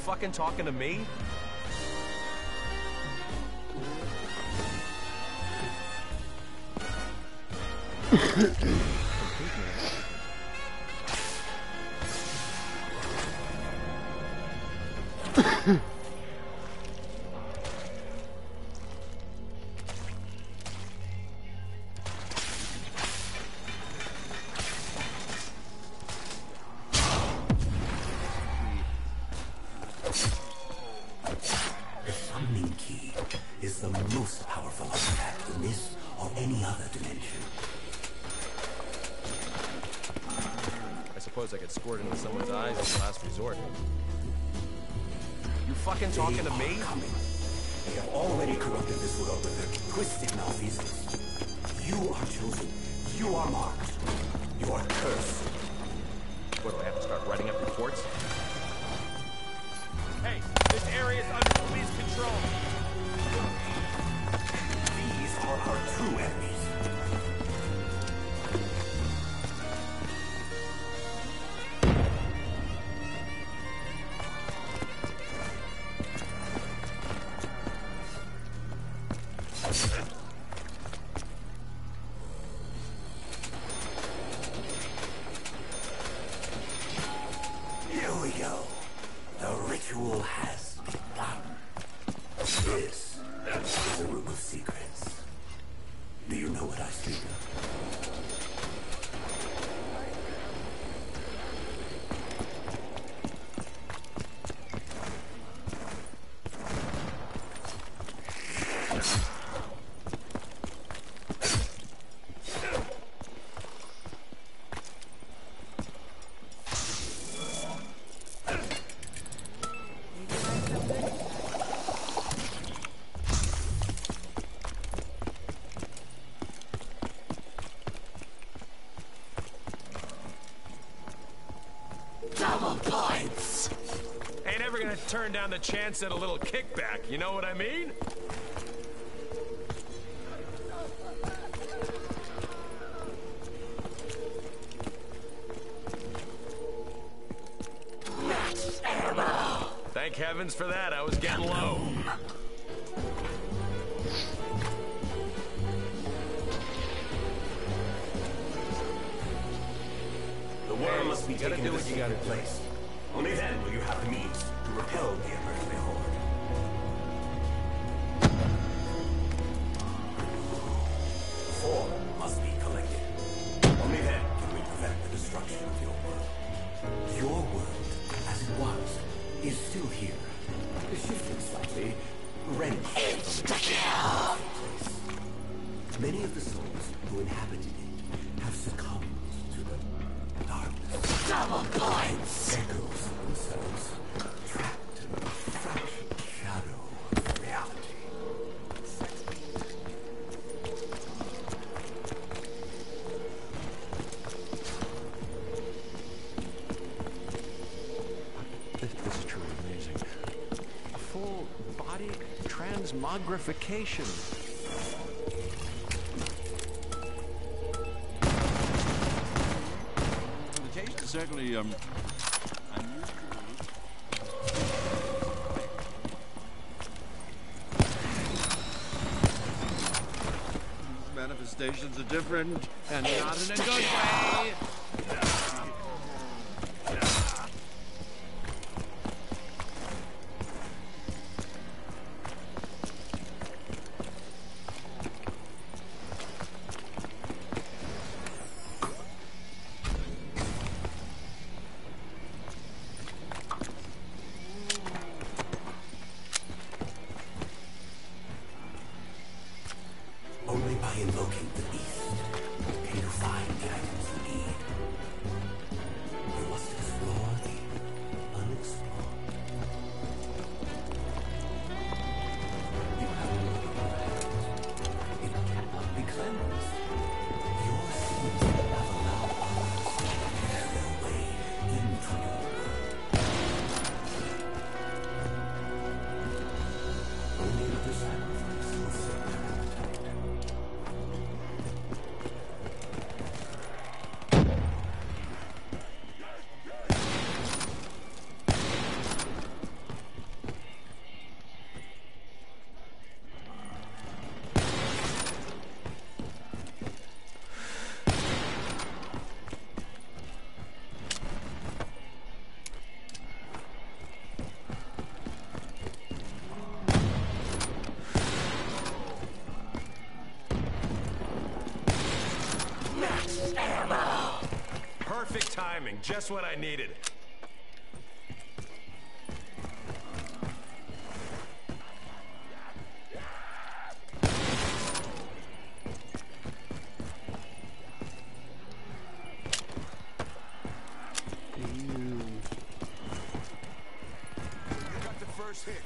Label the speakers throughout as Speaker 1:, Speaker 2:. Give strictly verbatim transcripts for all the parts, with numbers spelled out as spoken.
Speaker 1: fucking talking to me?
Speaker 2: I could squirt into someone's eyes as a last resort.
Speaker 1: You fucking talking to me?
Speaker 3: Coming. They have already corrupted this world with their twisted malfeasance. You are chosen. You are marked. You are cursed.
Speaker 1: What, do I have to start writing up reports?
Speaker 2: Hey, this area is under police control.
Speaker 3: These are our true enemies.
Speaker 2: Turn down the chance at a little kickback, you know what I mean?
Speaker 3: Max ammo.
Speaker 2: Thank heavens for that, I was getting low.
Speaker 3: The war must be
Speaker 2: you gotta
Speaker 3: taken
Speaker 2: do
Speaker 3: to
Speaker 2: what you
Speaker 3: the
Speaker 2: gotta
Speaker 3: place. Only then will you have the means to repel the unearthly horde. Form must be collected. Only then can we prevent the destruction of your world. Your world, as it was, is still here. Shifted slightly, wrenched from its place. Many of the souls who inhabited it have succumbed to the darkness. Double points! Echoes of themselves, trapped in the fractured shadow of reality.
Speaker 4: This, this is truly amazing. A full body transmogrification. The taste is certainly um, unusual. These manifestations are different and not in a good way.
Speaker 3: Only by invoking the beast can you find the items you need. You must explore the unexplored. You have a look in your hands. It cannot be cleansed. Your sins have allowed others to tear their way into your world. Only with the sacrifice will save their appetite. Max ammo!
Speaker 2: Perfect timing, just what I needed. Got the first hit.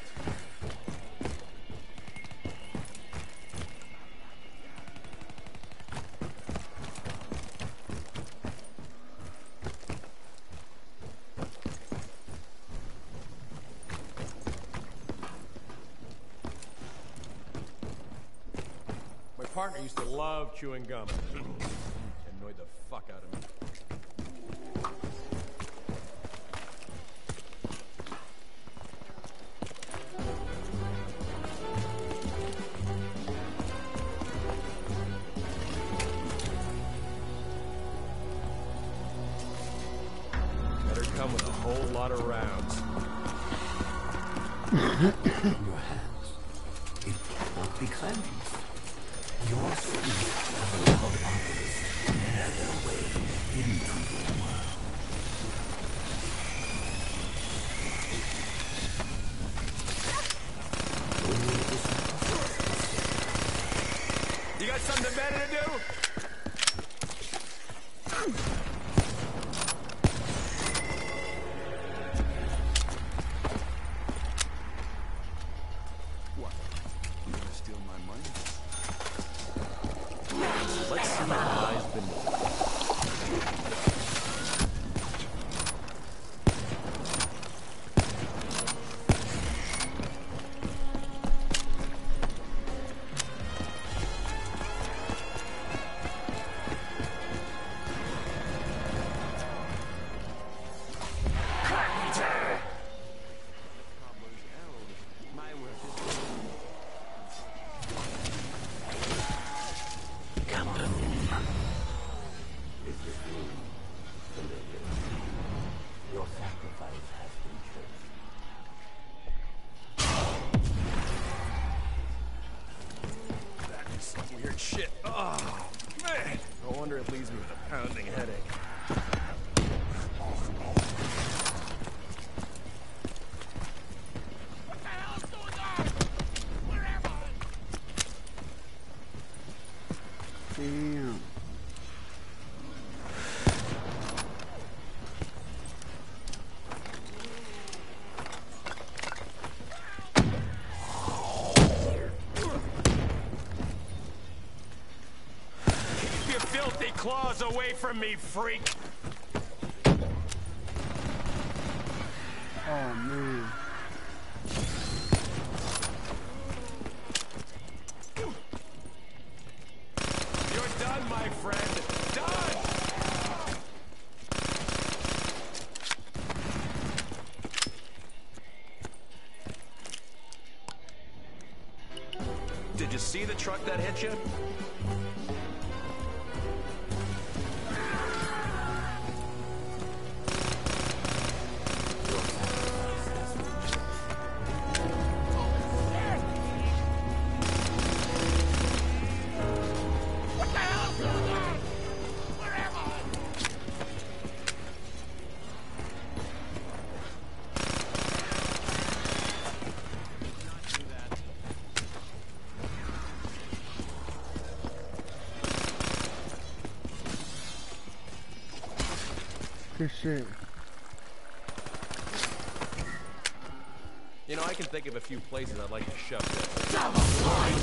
Speaker 2: My partner used to love chewing gum. Annoyed the fuck out of me. Better come with a whole lot of rounds.
Speaker 3: In your hands, it cannot be cleansed. Your spirit of a love artist had their way into the world.
Speaker 2: You got something better to do?
Speaker 4: What? You gonna steal my money?
Speaker 2: Let's see what lies beneath.
Speaker 3: Your sacrifice has been chosen.
Speaker 2: That is some weird shit. Oh, man. No wonder it leaves me with a pounding headache. What the hell's going on? Where am I?
Speaker 4: Damn.
Speaker 2: Keep your filthy claws away from me, freak!
Speaker 4: Oh man.
Speaker 2: You're done, my friend. Done! Did you see the truck that hit you? What the hell's going on? Where am I?
Speaker 4: Good shit.
Speaker 2: You know, I can think of a few places I'd like to shove this.
Speaker 3: Down the line!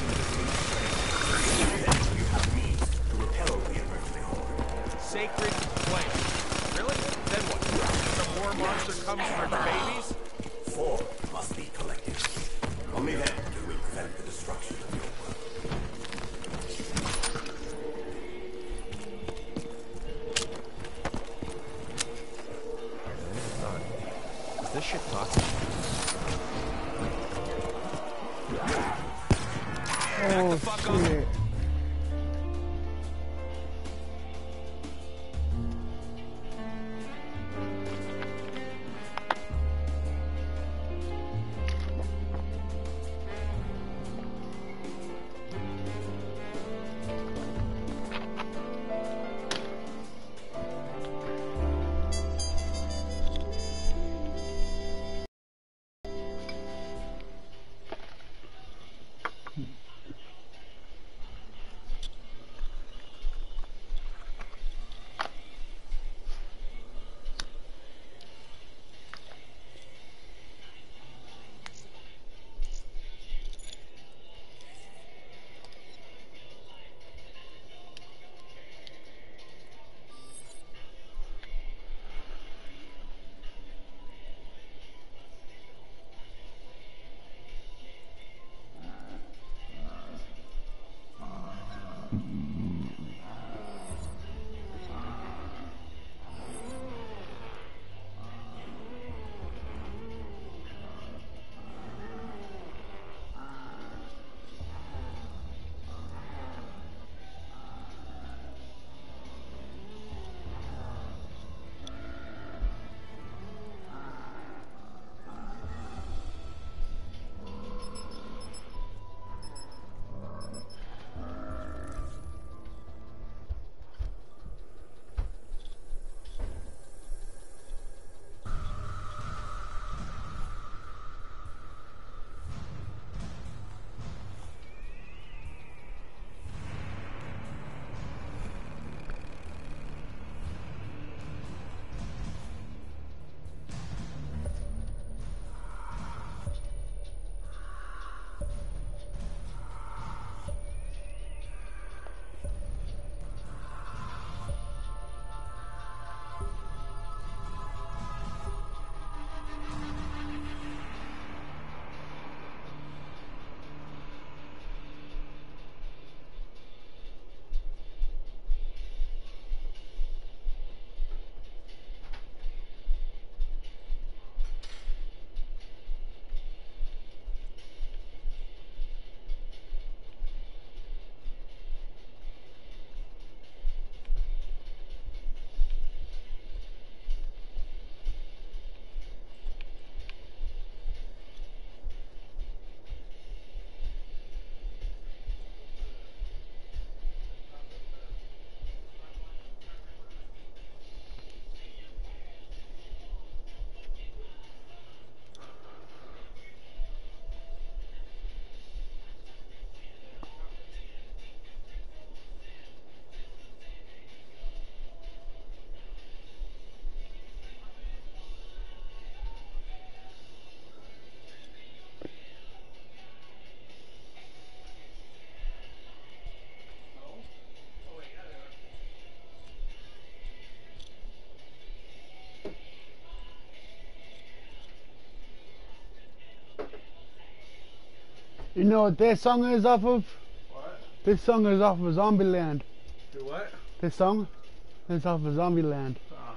Speaker 3: You have means to repel the unearthly horde.
Speaker 2: Sacred flame. Really? Then what? Some war monster comes for the babies?
Speaker 3: Four must be collected. Only then can we prevent the destruction of your world.
Speaker 2: Is this shit talking? Back the fuck up.
Speaker 4: Shit.
Speaker 5: You know what this song is off of?
Speaker 4: What?
Speaker 5: This song is off of Zombieland.
Speaker 4: Do what?
Speaker 5: This song is off of Zombieland.
Speaker 4: Ah.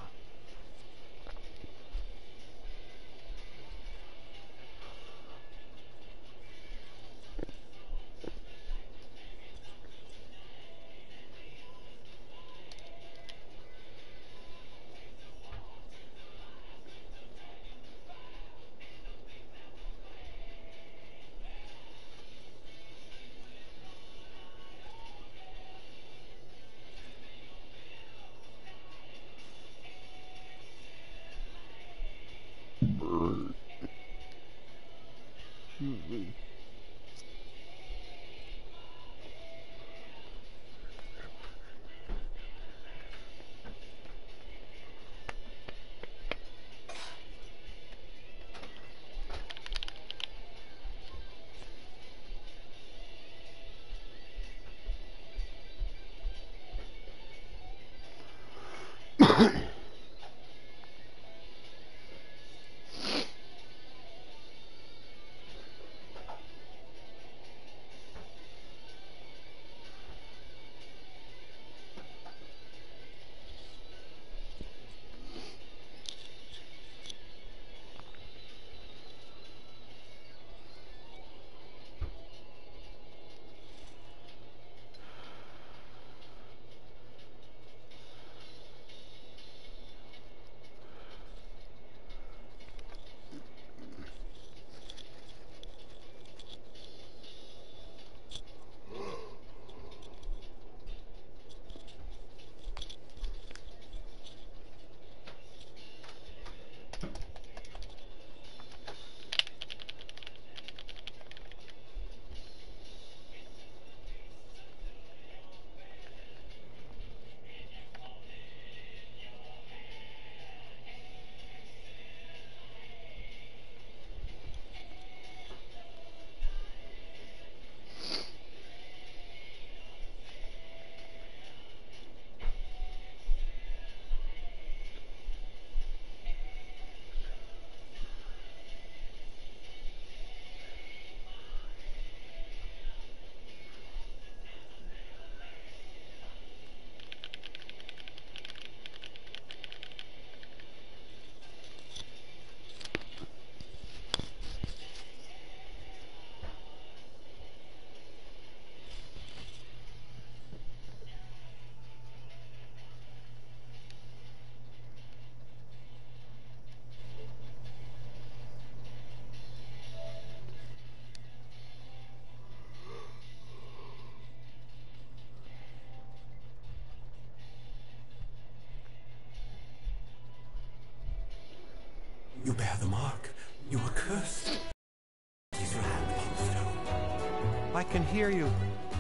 Speaker 3: You bear the mark. You are cursed. Place your hand upon the stone.
Speaker 1: I can hear you.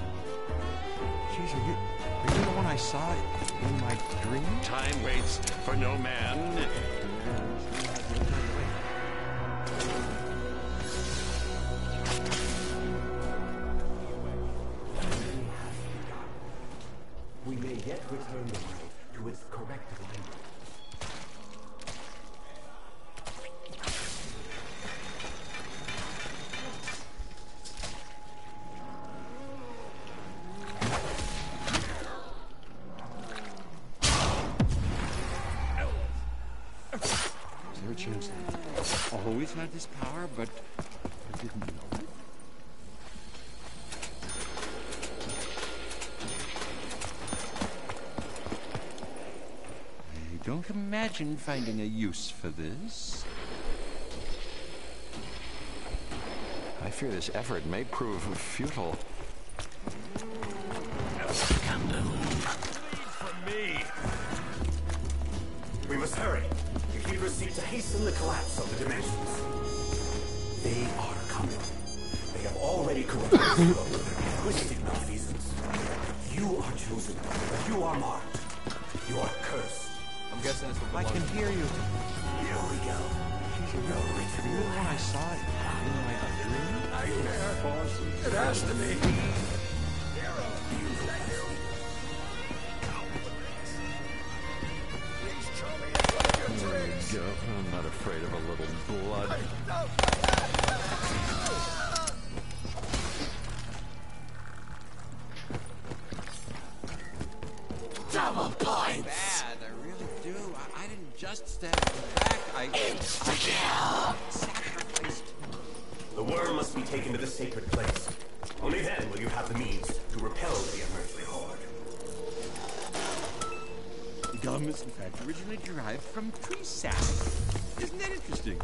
Speaker 1: Jeez, are you, are you the one I saw in my dream?
Speaker 6: Time waits for no man.
Speaker 3: We may yet return the world to its correct alignment.
Speaker 6: Always had this power, but I didn't know it. I don't imagine finding a use for this.
Speaker 1: I fear this effort may prove futile.
Speaker 3: We must hurry. The Hebrews seek to hasten the collapse of the dimensions. They are coming. They have already corrupted the world with their twisted malfeasance. You are chosen, but you are marked. You are cursed.
Speaker 2: I'm guessing that's what
Speaker 1: I can hear you.
Speaker 3: Here we go. No
Speaker 1: Are you
Speaker 3: return.
Speaker 1: the one I saw in my dream?
Speaker 2: nightmare, boss. It has to be.
Speaker 1: There you go. I'm not afraid of a little blood.
Speaker 3: Double points!
Speaker 1: Bad, I really do. I, I didn't just stab you back. I... I... sacrificed...
Speaker 3: The worm must be taken to the sacred place. Only then will you have the means to repel the unearthly horde.
Speaker 6: Gum is in fact originally derived from tree sap. Isn't that interesting?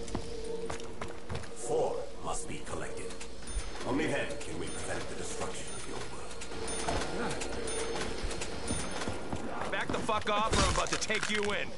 Speaker 3: Four must be collected. Only then can we prevent the destruction of your world.
Speaker 2: Back the fuck off or I'm about to take you in.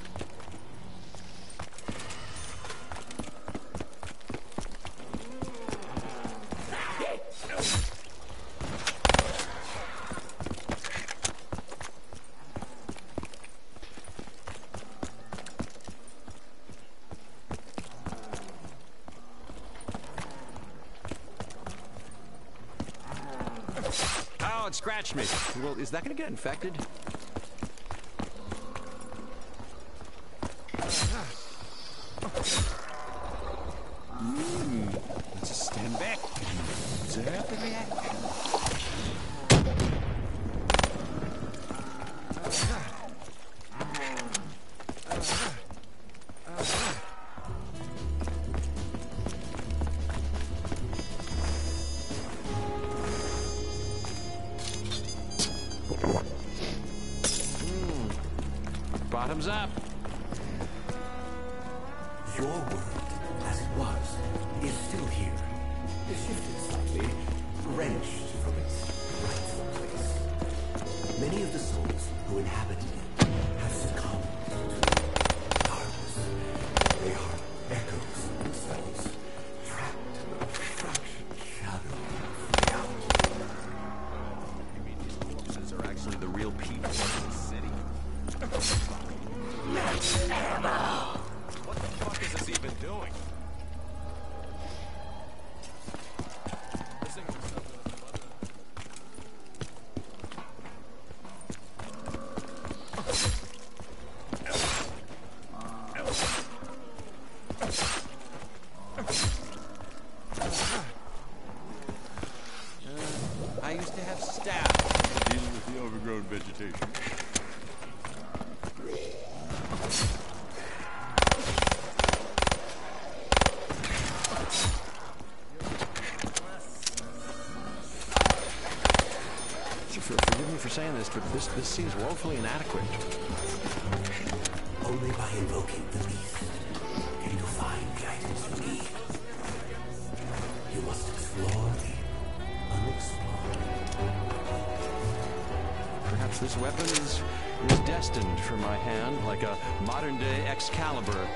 Speaker 1: Oh, it scratched me. Well, is that gonna get infected? Hmm. Let's just stand back and observe the reaction. Bottoms up.
Speaker 3: Your world, as it was, is still here. It shifted slightly, wrenched from its rightful place. Many of the souls who inhabited it have succumbed to darkness. They are echoes of themselves, trapped in a fraction shadow of reality.
Speaker 1: You mean these corpses are actually the real people of the city?
Speaker 2: What the fuck is this even doing? This thing was
Speaker 1: I used to have staff.
Speaker 6: Dealing with the overgrown vegetation.
Speaker 1: Forgive me for saying this, but this this seems woefully inadequate.
Speaker 3: Only by invoking the beast can you find the items you need. You must explore the unexplored.
Speaker 1: Perhaps this weapon is, is destined for my hand, like a modern-day Excalibur.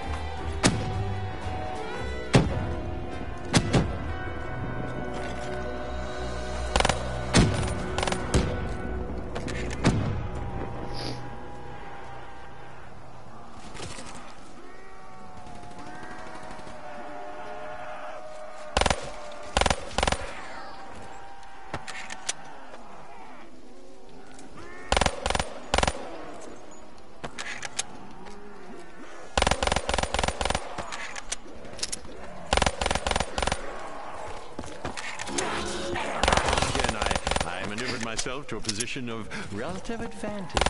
Speaker 1: Myself to a position of relative advantage.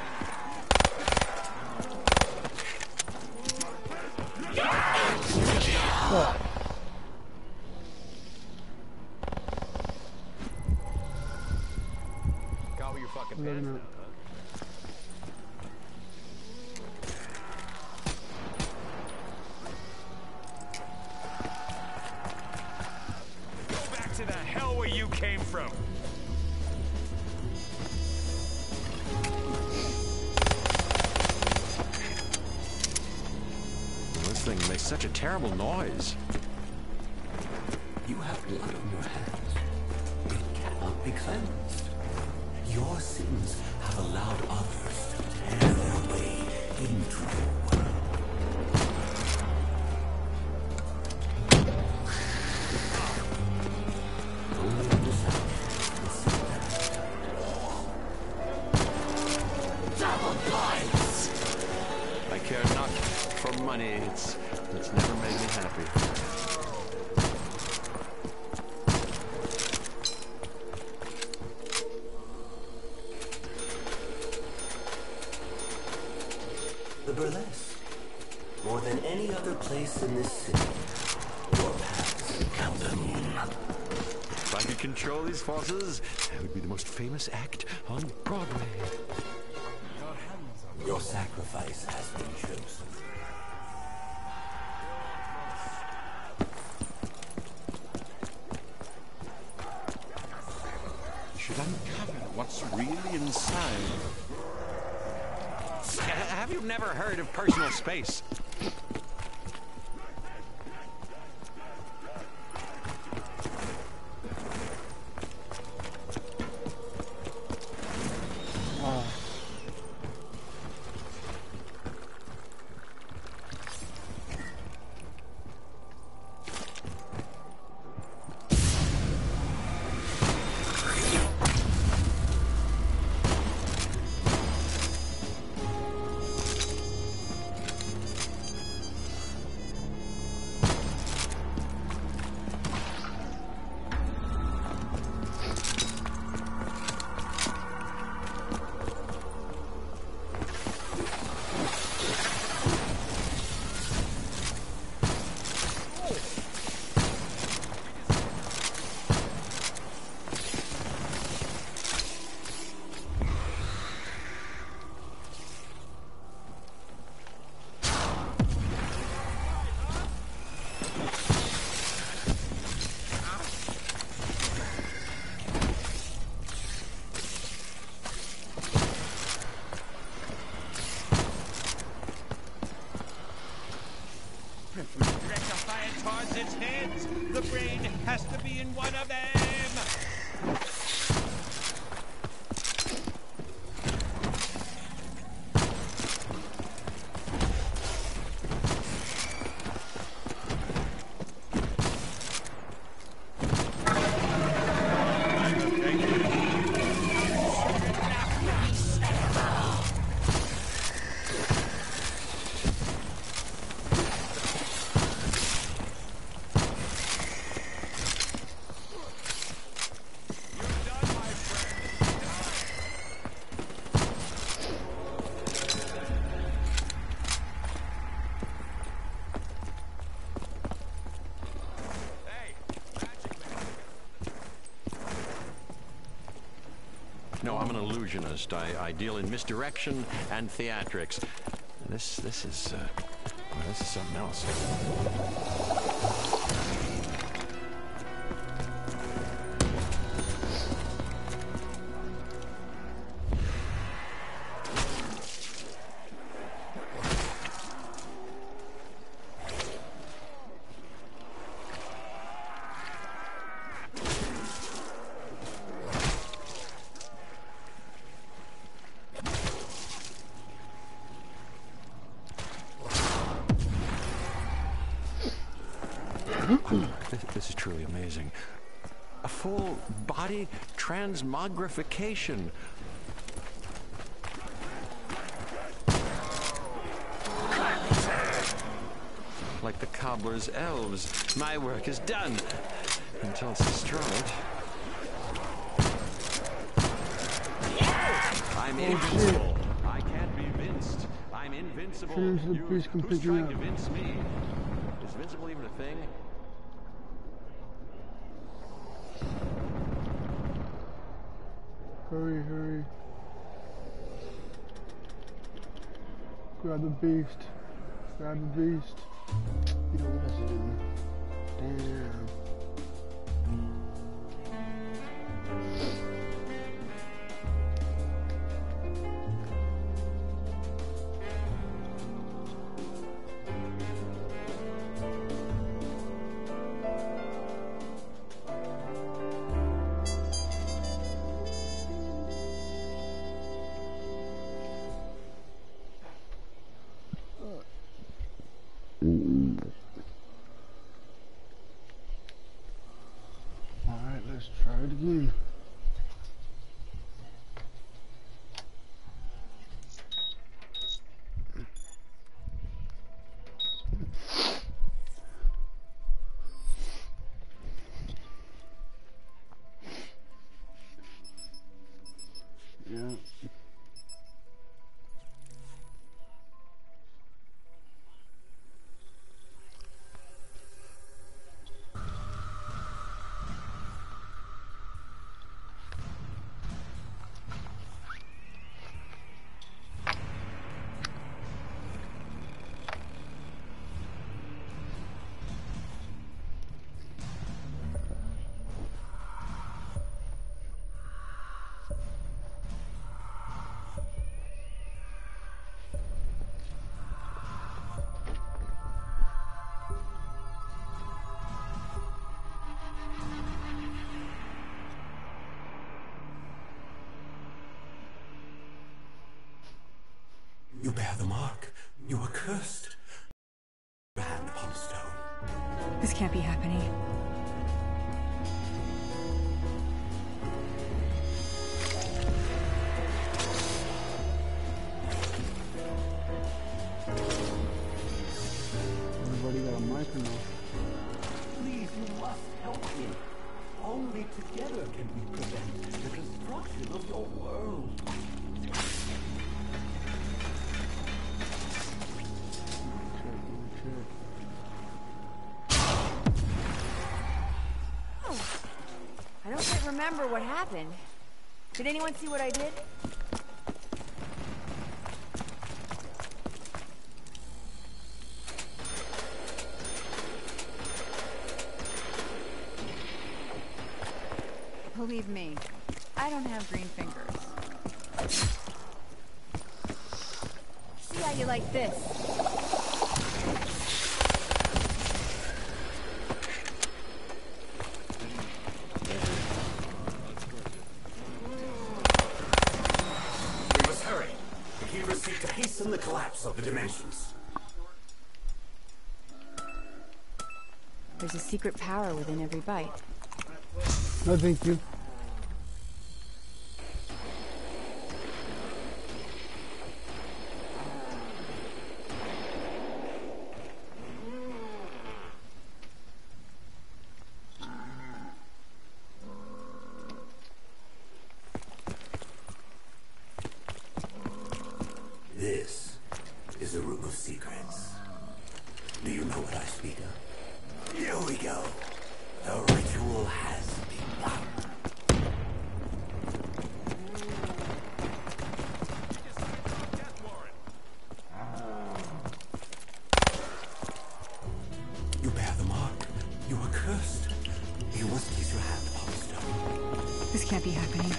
Speaker 5: What?
Speaker 2: got with your fucking
Speaker 5: Wait a
Speaker 2: pants
Speaker 5: minute.
Speaker 2: down, huh? Go back to the hell where you came from.
Speaker 1: This thing makes such a terrible noise.
Speaker 3: You have blood on your hands. It cannot be cleansed. Your sins have allowed others to tear their way into your world. Only yourself will see that. Double points!
Speaker 1: I care not for money. It's it's never made me happy.
Speaker 3: The burlesque. More than any other place in this city, your paths encounter.
Speaker 6: If I could control these forces, I would be the most famous act on Broadway.
Speaker 3: Your sacrifice has been chosen.
Speaker 6: You should uncover what's really inside. Have you never heard of personal space?
Speaker 1: Towards its heads. The brain has to be in one of them.
Speaker 6: No, I'm an illusionist. I, I deal in misdirection and theatrics. This, this is, uh, well, this is something else. This, this is truly amazing. A full body transmogrification. Like the cobbler's elves, my work is done. Until it's destroyed. I'm invincible. I can't be vinced. I'm invincible.
Speaker 5: Change the
Speaker 6: You-
Speaker 5: beast
Speaker 6: who's
Speaker 5: completely
Speaker 6: trying
Speaker 5: up.
Speaker 6: to vince me? Is invincible even a thing?
Speaker 5: Hurry, hurry. Grab the beast. Grab the beast. You know what I said. Damn. Alright, let's try it again. Yeah.
Speaker 3: bear the mark. You are cursed. Your hand upon the stone.
Speaker 7: This can't be happening.
Speaker 5: Everybody got a mic or no?
Speaker 3: Please, you must help me. Only together can we prevent the destruction of your world.
Speaker 7: I don't quite remember what happened. Did anyone see what I did? Believe me, I don't have green fingers. See how you like this.
Speaker 3: We must hurry. The healers seek to hasten the collapse of the dimensions.
Speaker 7: There's a secret power within every bite.
Speaker 5: No, thank you.
Speaker 3: This is a room of secrets. Do you know what I speak of? Here we go. The ritual has begun. You bear the mark. You are cursed. You must place your hand upon the stone.
Speaker 7: This can't be happening.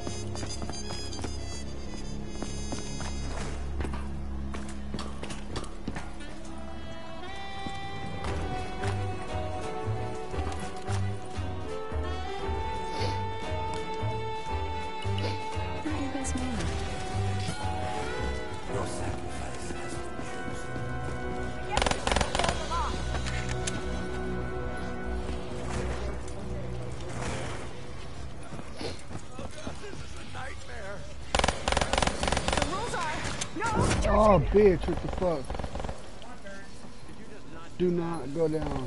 Speaker 3: Your sacrifice has been chosen.
Speaker 7: The rules are no.
Speaker 5: Oh, bitch, what the fuck? Do not go down.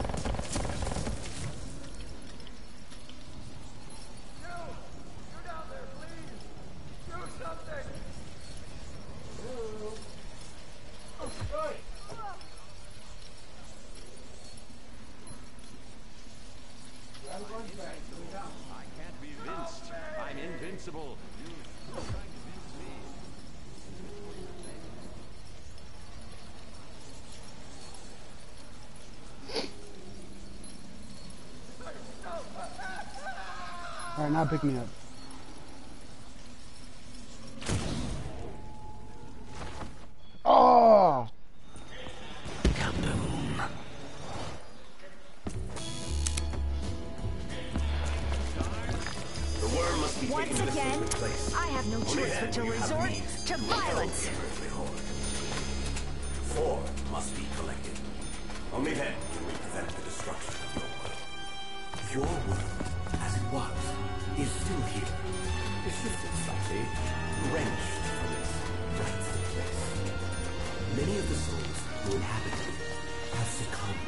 Speaker 6: I can't be vinced. I'm invincible.
Speaker 5: Alright, now pick me up. Oh!
Speaker 3: The worm must be
Speaker 7: Once
Speaker 3: taken to the
Speaker 7: again,
Speaker 3: sacred place.
Speaker 7: I have no
Speaker 3: Only
Speaker 7: choice
Speaker 3: then
Speaker 7: but to
Speaker 3: will you have
Speaker 7: resort
Speaker 3: means
Speaker 7: to
Speaker 3: quell
Speaker 7: violence.
Speaker 3: the earthly horde. Four must be collected. Only then can we prevent the destruction of your world. Your world, as it was, is still here. It's shifted slightly, wrenched from its rightful place. Many of the souls who inhabited it have succumbed.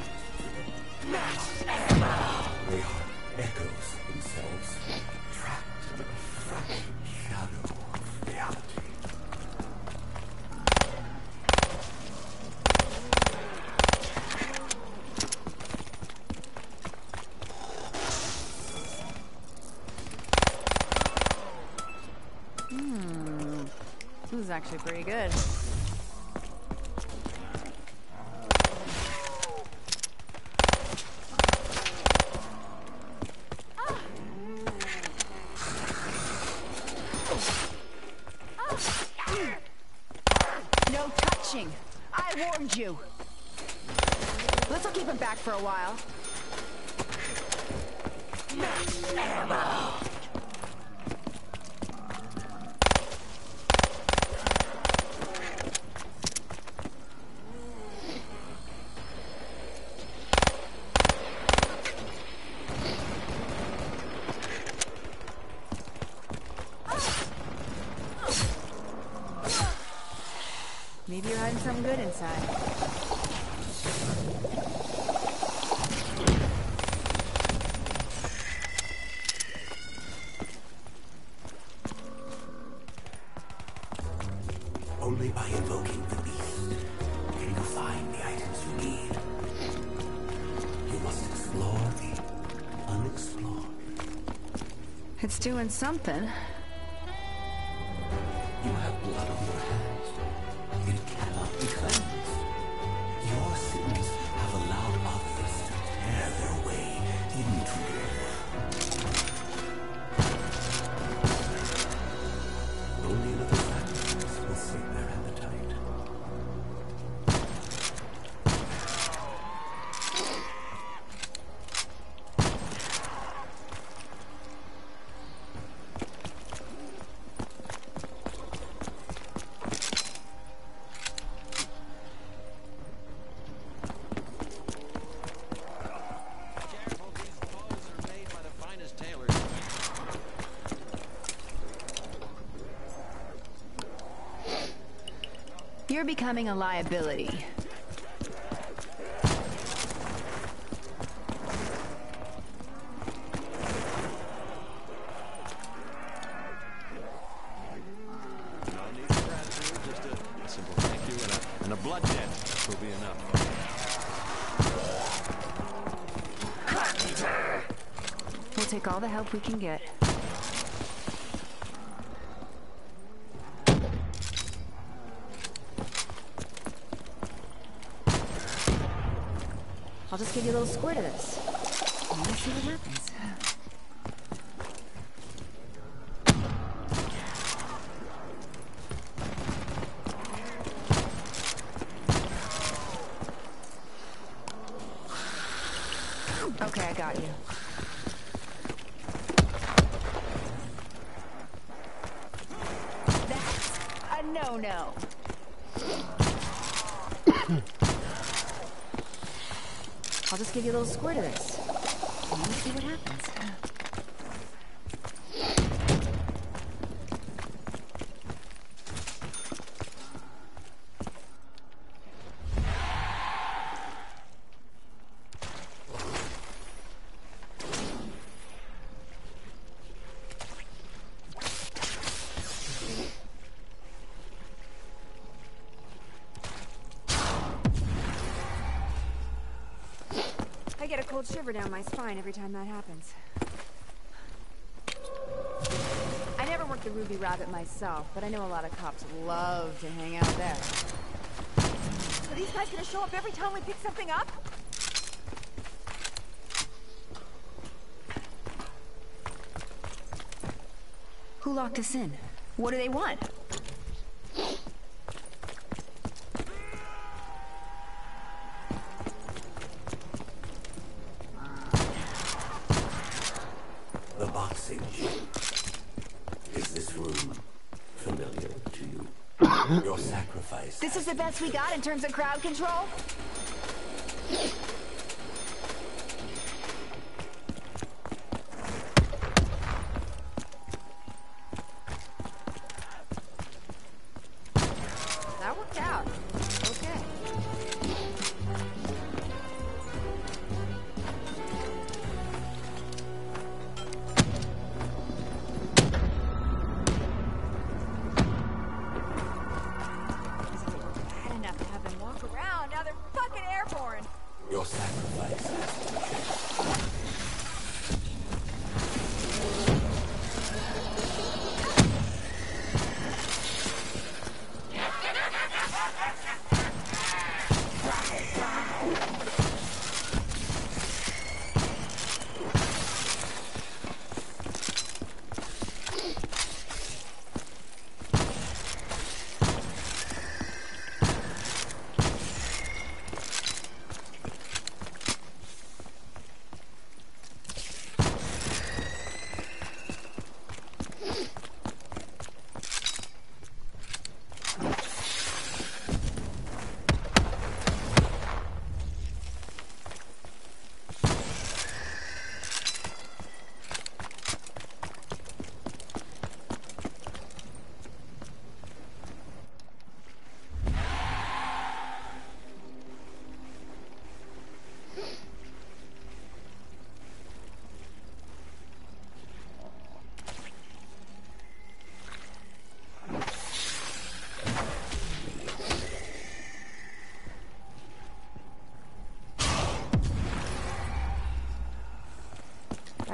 Speaker 3: They are echoes of themselves, trapped in a fractured shadow of reality.
Speaker 7: This is actually pretty good. No touching! I warned you! This'll keep him back for a while. Maybe you're hiding something good inside.
Speaker 3: Only by invoking the beast can you find the items you need. You must explore the unexplored.
Speaker 7: It's doing something.
Speaker 3: You have blood on your hands. It cannot be cleansed. Your sins have allowed others to tear their way into your world. Only another sacrifice will sate their appetite.
Speaker 1: Careful, these bows are made by the finest tailors.
Speaker 7: You're becoming a liability.
Speaker 6: No need for gratitude, just a, a simple thank you and a, and a blood debt will be enough.
Speaker 7: We'll take all the help we can get. I'll just give you a little squirt of this. And we'll see what happens. Okay, I got you. That's a no-no. I'll just give you a little squirt of this. And we'll see what happens. I get a cold shiver down my spine every time that happens. I never worked the Ruby Rabbit myself, but I know a lot of cops love to hang out there. Are these guys gonna show up every time we pick something up? Who locked us in? What do they want?
Speaker 3: The boxing gym. Is this room familiar to you? Your sacrifice.
Speaker 7: This is the best we got in terms of crowd control? That worked out. Okay. Bad enough to have them walk around. Now they're fucking airborne.
Speaker 3: Your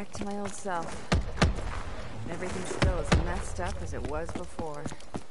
Speaker 7: Back to my old self. Everything's still as messed up as it was before.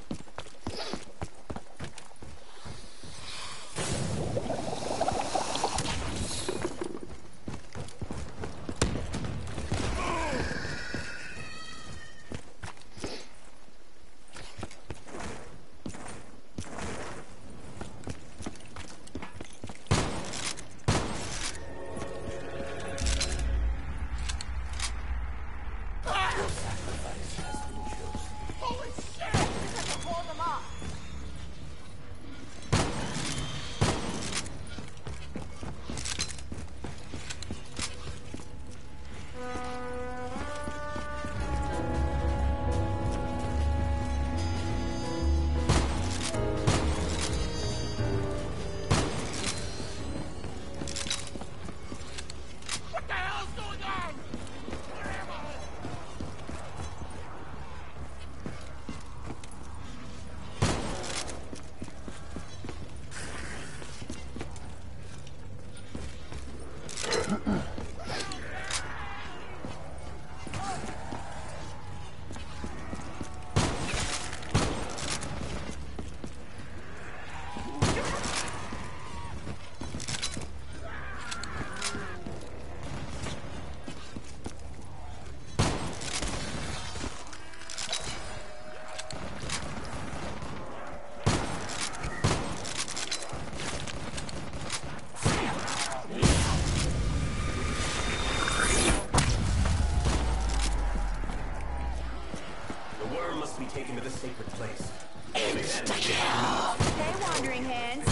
Speaker 3: Taken to the sacred place.
Speaker 7: Hey, wandering hands.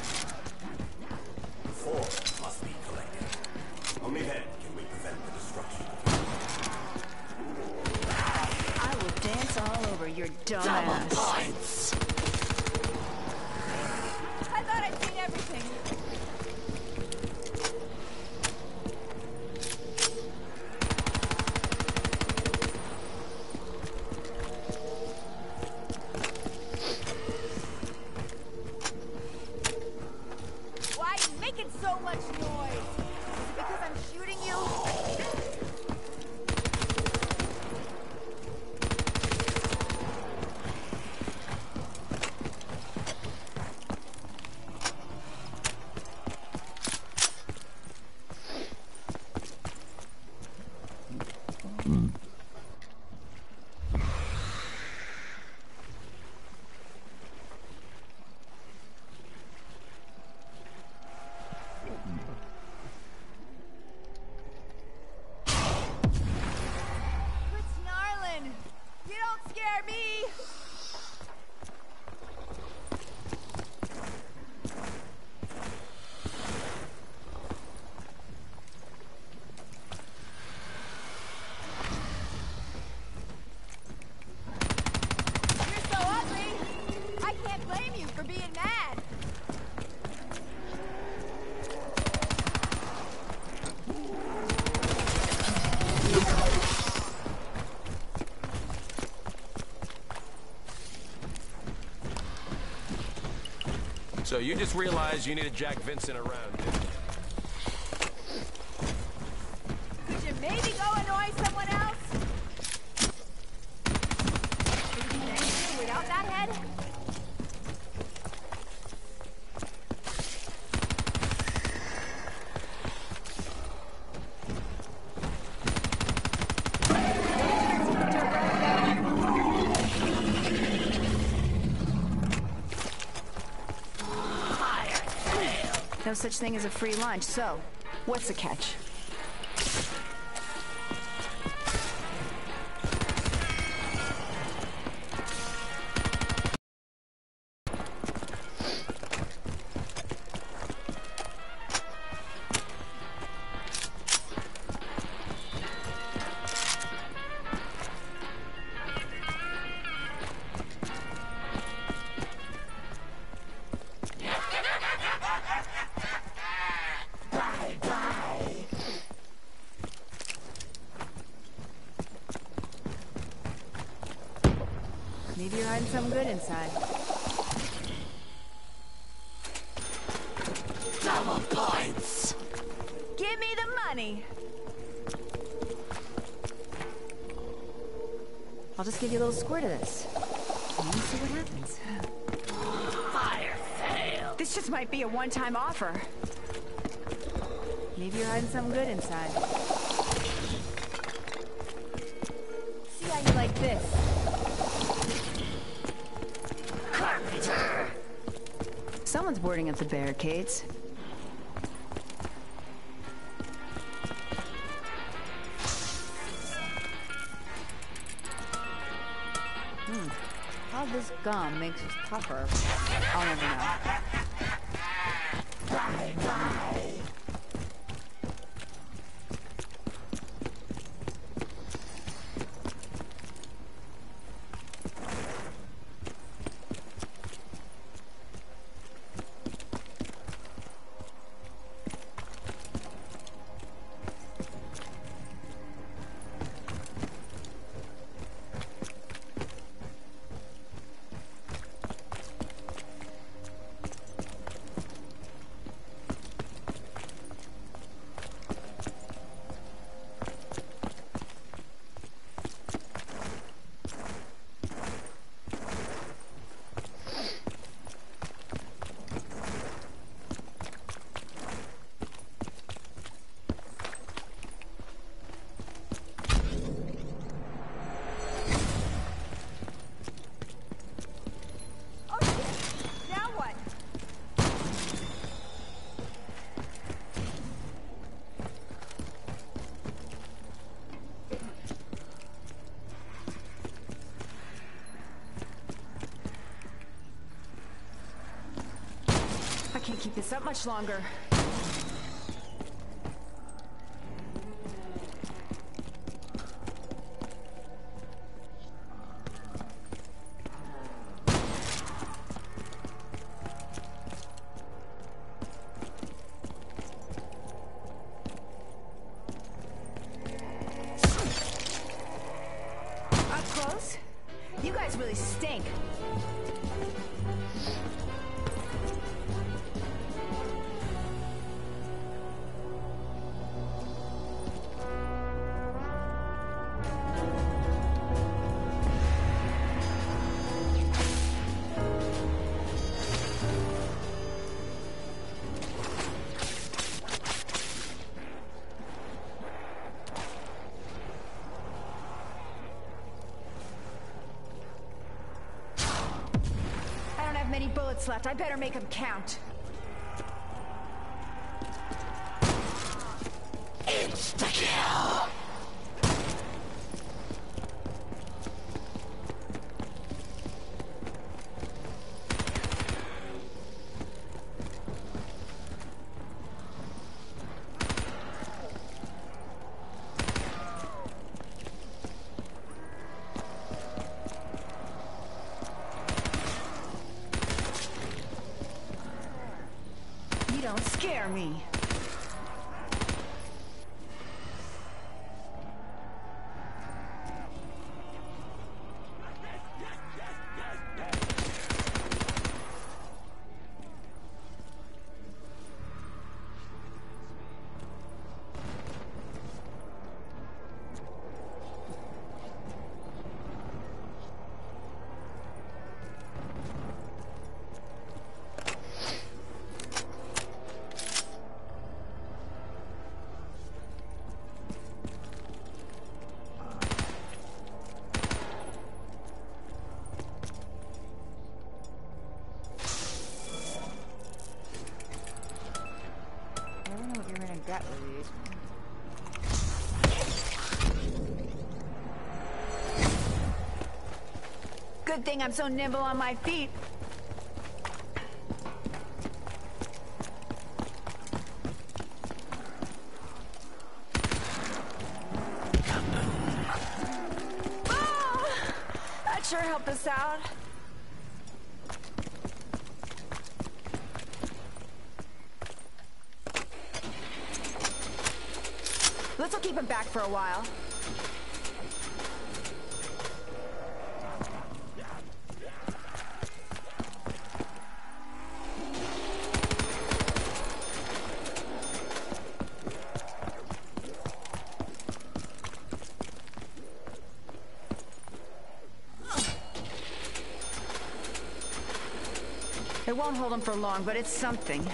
Speaker 3: Four must be collected. Only then can we prevent the destruction.
Speaker 7: I will dance all over your dumb ass.
Speaker 3: Points.
Speaker 7: I thought I'd seen everything. So much noise. Is it because I'm shooting you?
Speaker 2: So you just realized you needed Jack Vincent around, didn't you?
Speaker 7: Could you maybe go annoy someone else? Without that head? No such thing as a free lunch, so what's the catch? Maybe you're hiding something good inside.
Speaker 3: Double points!
Speaker 7: Give me the money! I'll just give you a little squirt of this. And you see what happens.
Speaker 8: Fire fail.
Speaker 7: This just might be a one-time offer. Maybe you're hiding something good inside. See how you like this.
Speaker 8: Carpenter.
Speaker 7: Someone's boarding up the barricades. Hmm. How this gum makes us tougher, I'll never know.
Speaker 8: Bye bye.
Speaker 7: I can't keep this up much longer. Up close? You guys really stink. Many bullets left. I better make them count.
Speaker 8: Insta-kill.
Speaker 7: Don't scare me. Got with these. Good thing I'm so nimble on my feet. Oh, that sure helped us out. This'll keep him back for a while. It won't hold them for long, but it's something.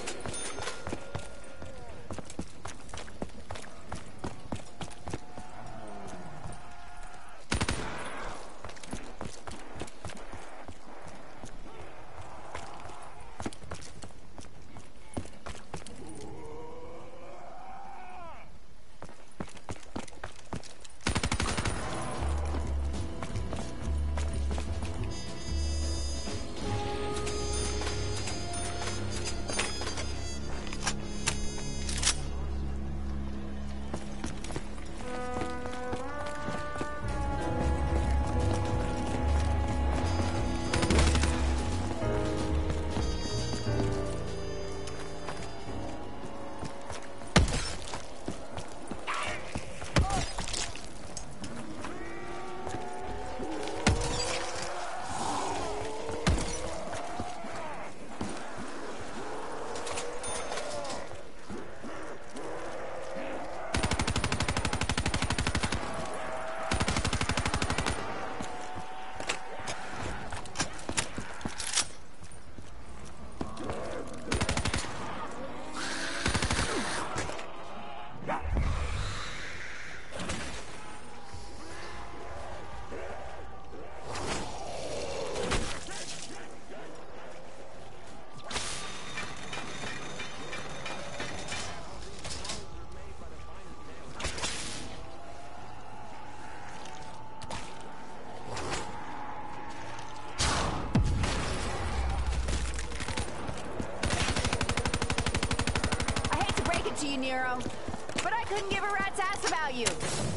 Speaker 7: To you, Nero, but I couldn't give a rat's ass about you.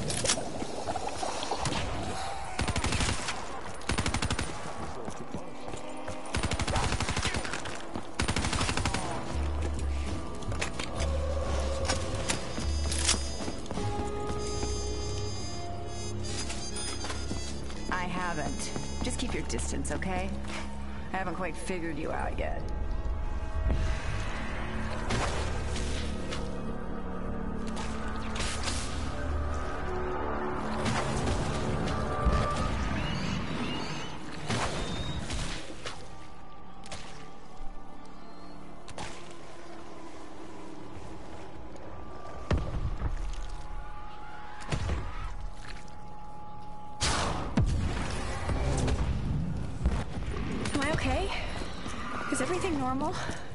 Speaker 7: I haven't. Just keep your distance, okay? I haven't quite figured you out yet. Okay? Is everything normal?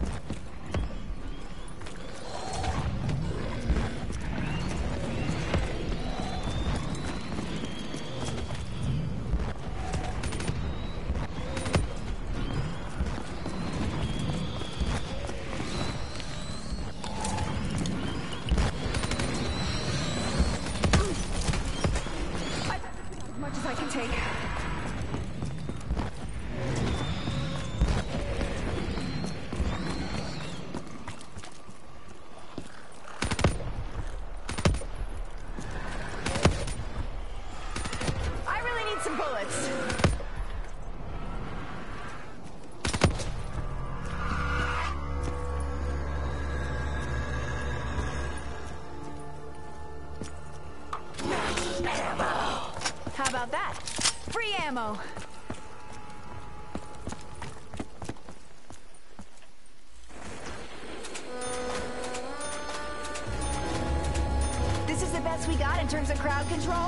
Speaker 7: As much as I can take. Some bullets. Ammo. How about that? Free ammo. This is the best we got in terms of crowd control?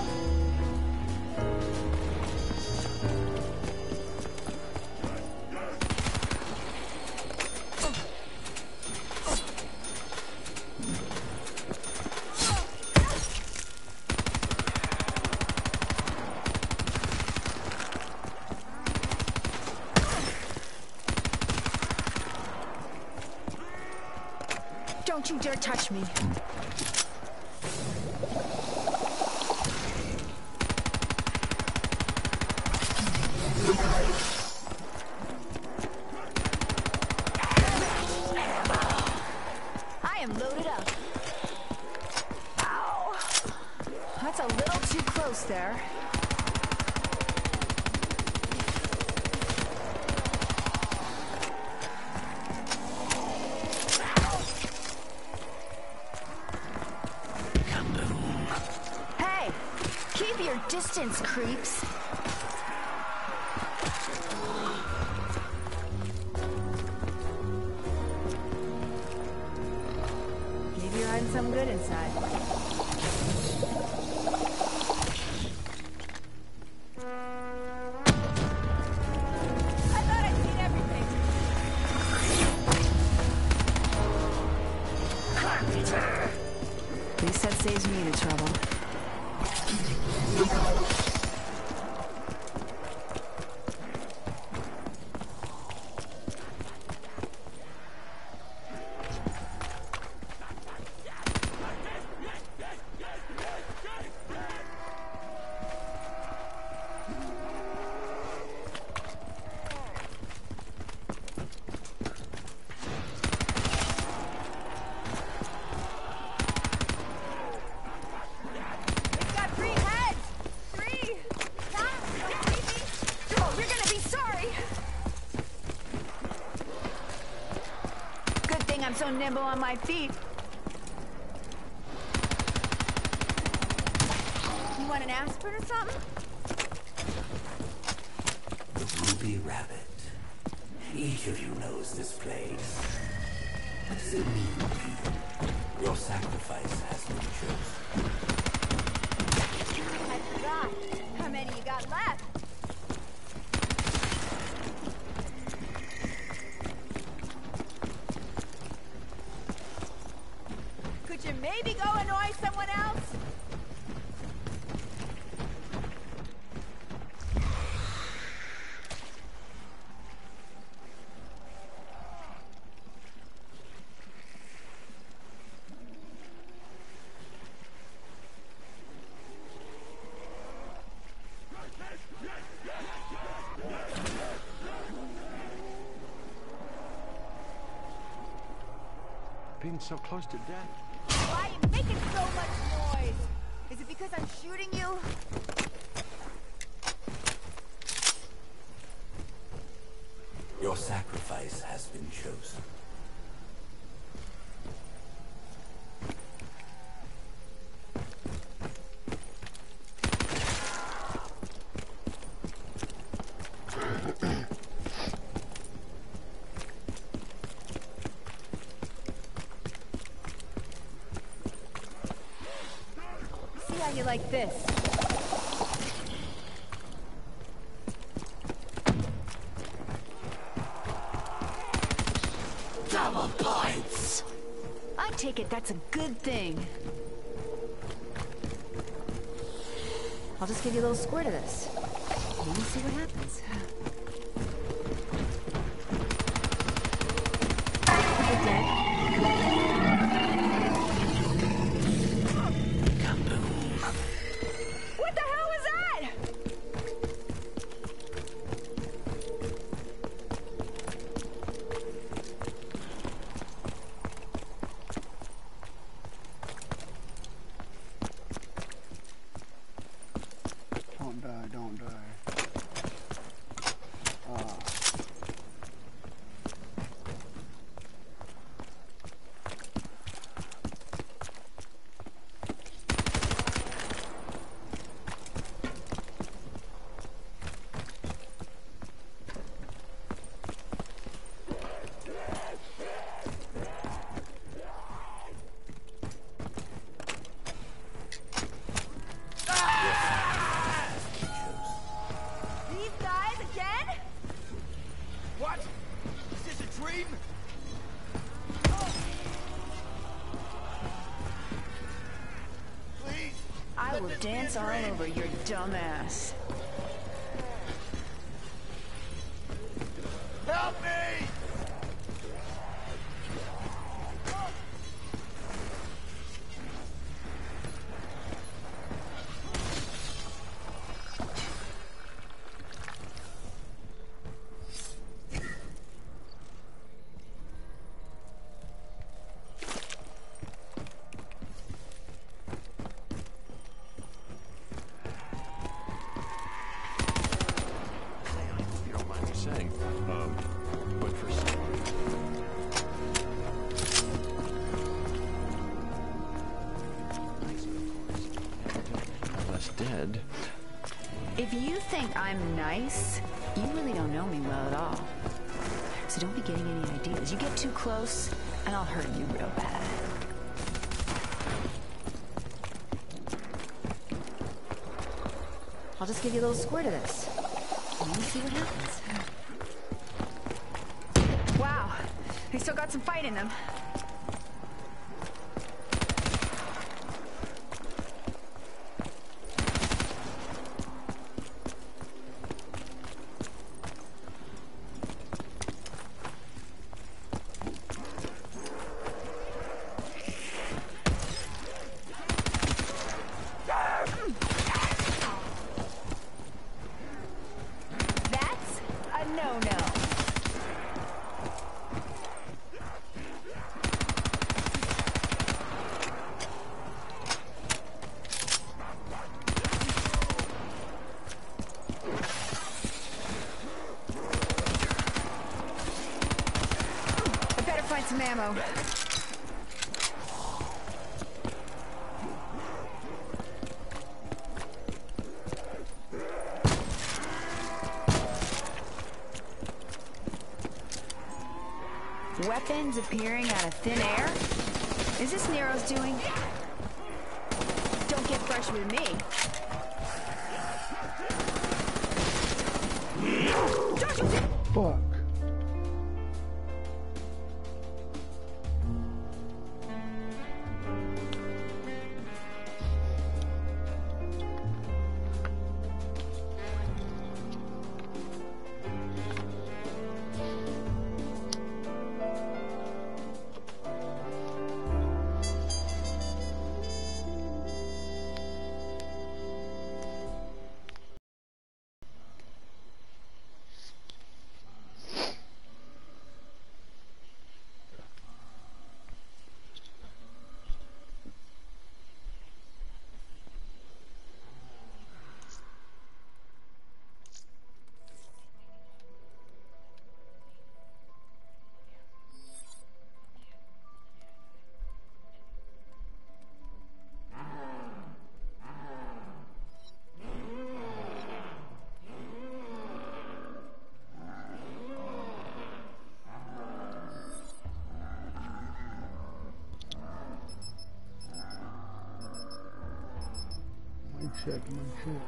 Speaker 7: Don't you dare touch me. I am loaded up. Ow. That's a little too close there. Keep your distance, creeps. smelling some good inside. I thought I'd seen everything.
Speaker 8: Carpenter!
Speaker 7: At least that saves me the trouble. I'm so nimble on my feet. You want an aspirin or something?
Speaker 3: The Ruby Rabbit. Each of you knows this place. What does it mean to you? Your sacrifice has been chosen.
Speaker 7: I forgot. How many you got left? Could you maybe go annoy someone else?
Speaker 6: Being so close to death.
Speaker 7: Why are you making so much noise? Is it because I'm shooting you?
Speaker 3: Your sacrifice has been chosen.
Speaker 7: See how you like this.
Speaker 8: Double points!
Speaker 7: I take it that's a good thing. I'll just give you a little squirt of this. And we'll see what happens. You're dead. What the hell was that?
Speaker 5: Don't die, don't die. Ah.
Speaker 7: These guys again?
Speaker 2: What? Is this a dream? Please.
Speaker 7: I will dance all over your dumb ass.
Speaker 2: Help me!
Speaker 6: If you don't mind me saying, um, but for some... Unless dead.
Speaker 7: If you think I'm nice, you really don't know me well at all. So don't be getting any ideas. You get too close, and I'll hurt you real bad. I'll just give you a little squirt of this. And we'll see what happens. Wow, they still got some fight in them. Some ammo. Weapons appearing out of thin air? Is this Nero's doing? Don't get fresh with me.
Speaker 5: Fuck. Check my check.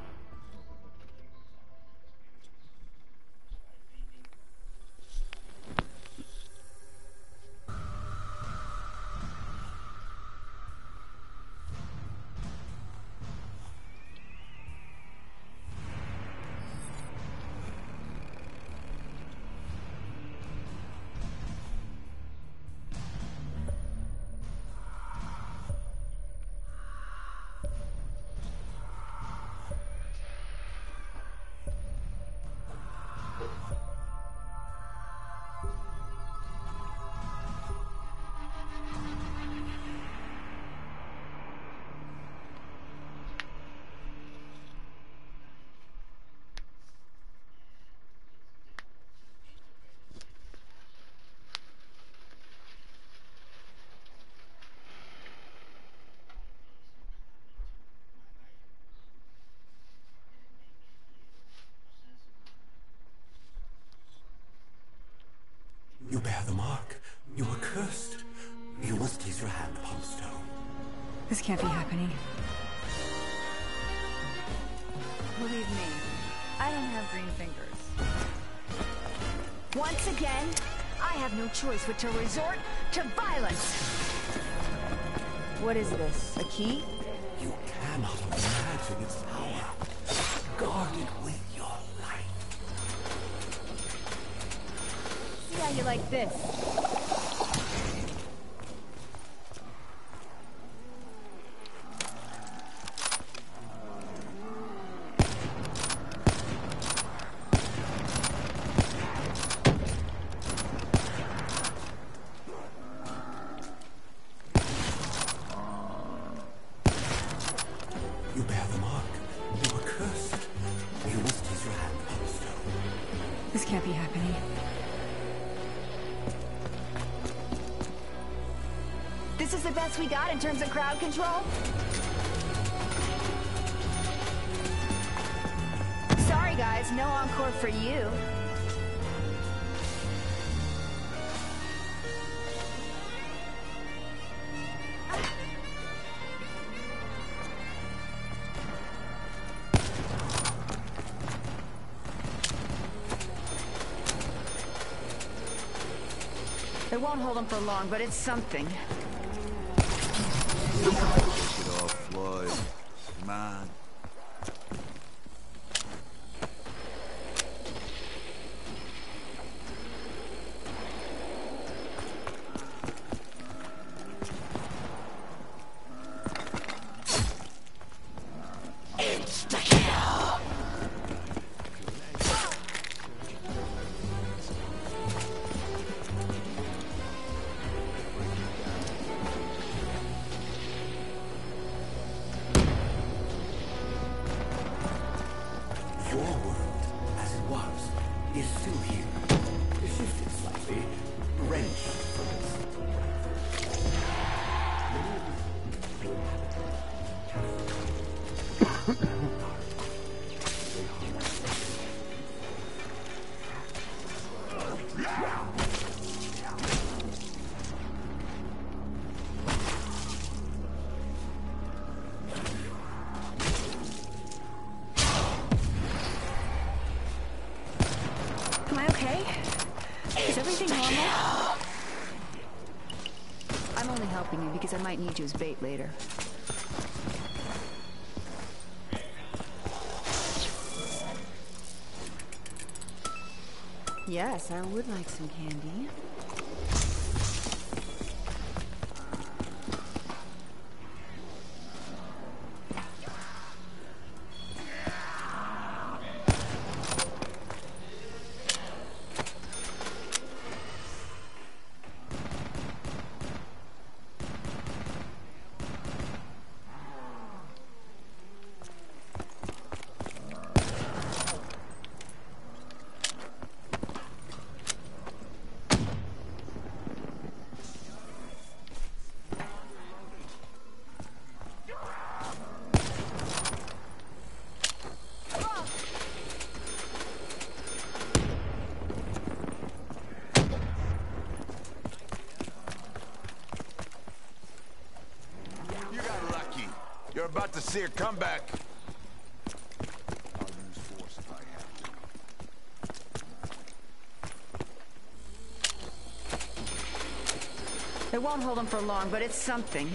Speaker 3: You bear the mark. You were cursed. You must place your hand upon the stone.
Speaker 7: This can't be happening. Believe me, I don't have green fingers. Once again, I have no choice but to resort to violence. What is this? A key?
Speaker 3: You cannot imagine its power. Guard it with your life.
Speaker 7: See how you like this.
Speaker 3: You bear the mark. You were cursed. You must place your hand upon the stone.
Speaker 7: This can't be happening. This is the best we got in terms of crowd control? Sorry guys, no encore for you. It won't hold them for long, but it's something.
Speaker 4: Take it off, Floyd. Come on.
Speaker 8: Insta-kill!
Speaker 3: Your world, as it was, is still here. Shifted slightly, wrenched from its
Speaker 7: Am I okay? Is everything normal? I'm only helping you because I might need you as bait later. Yes, I would like some candy.
Speaker 8: You're about to see a comeback.
Speaker 3: I'll use force if I have to.
Speaker 7: It won't hold them for long, but it's something.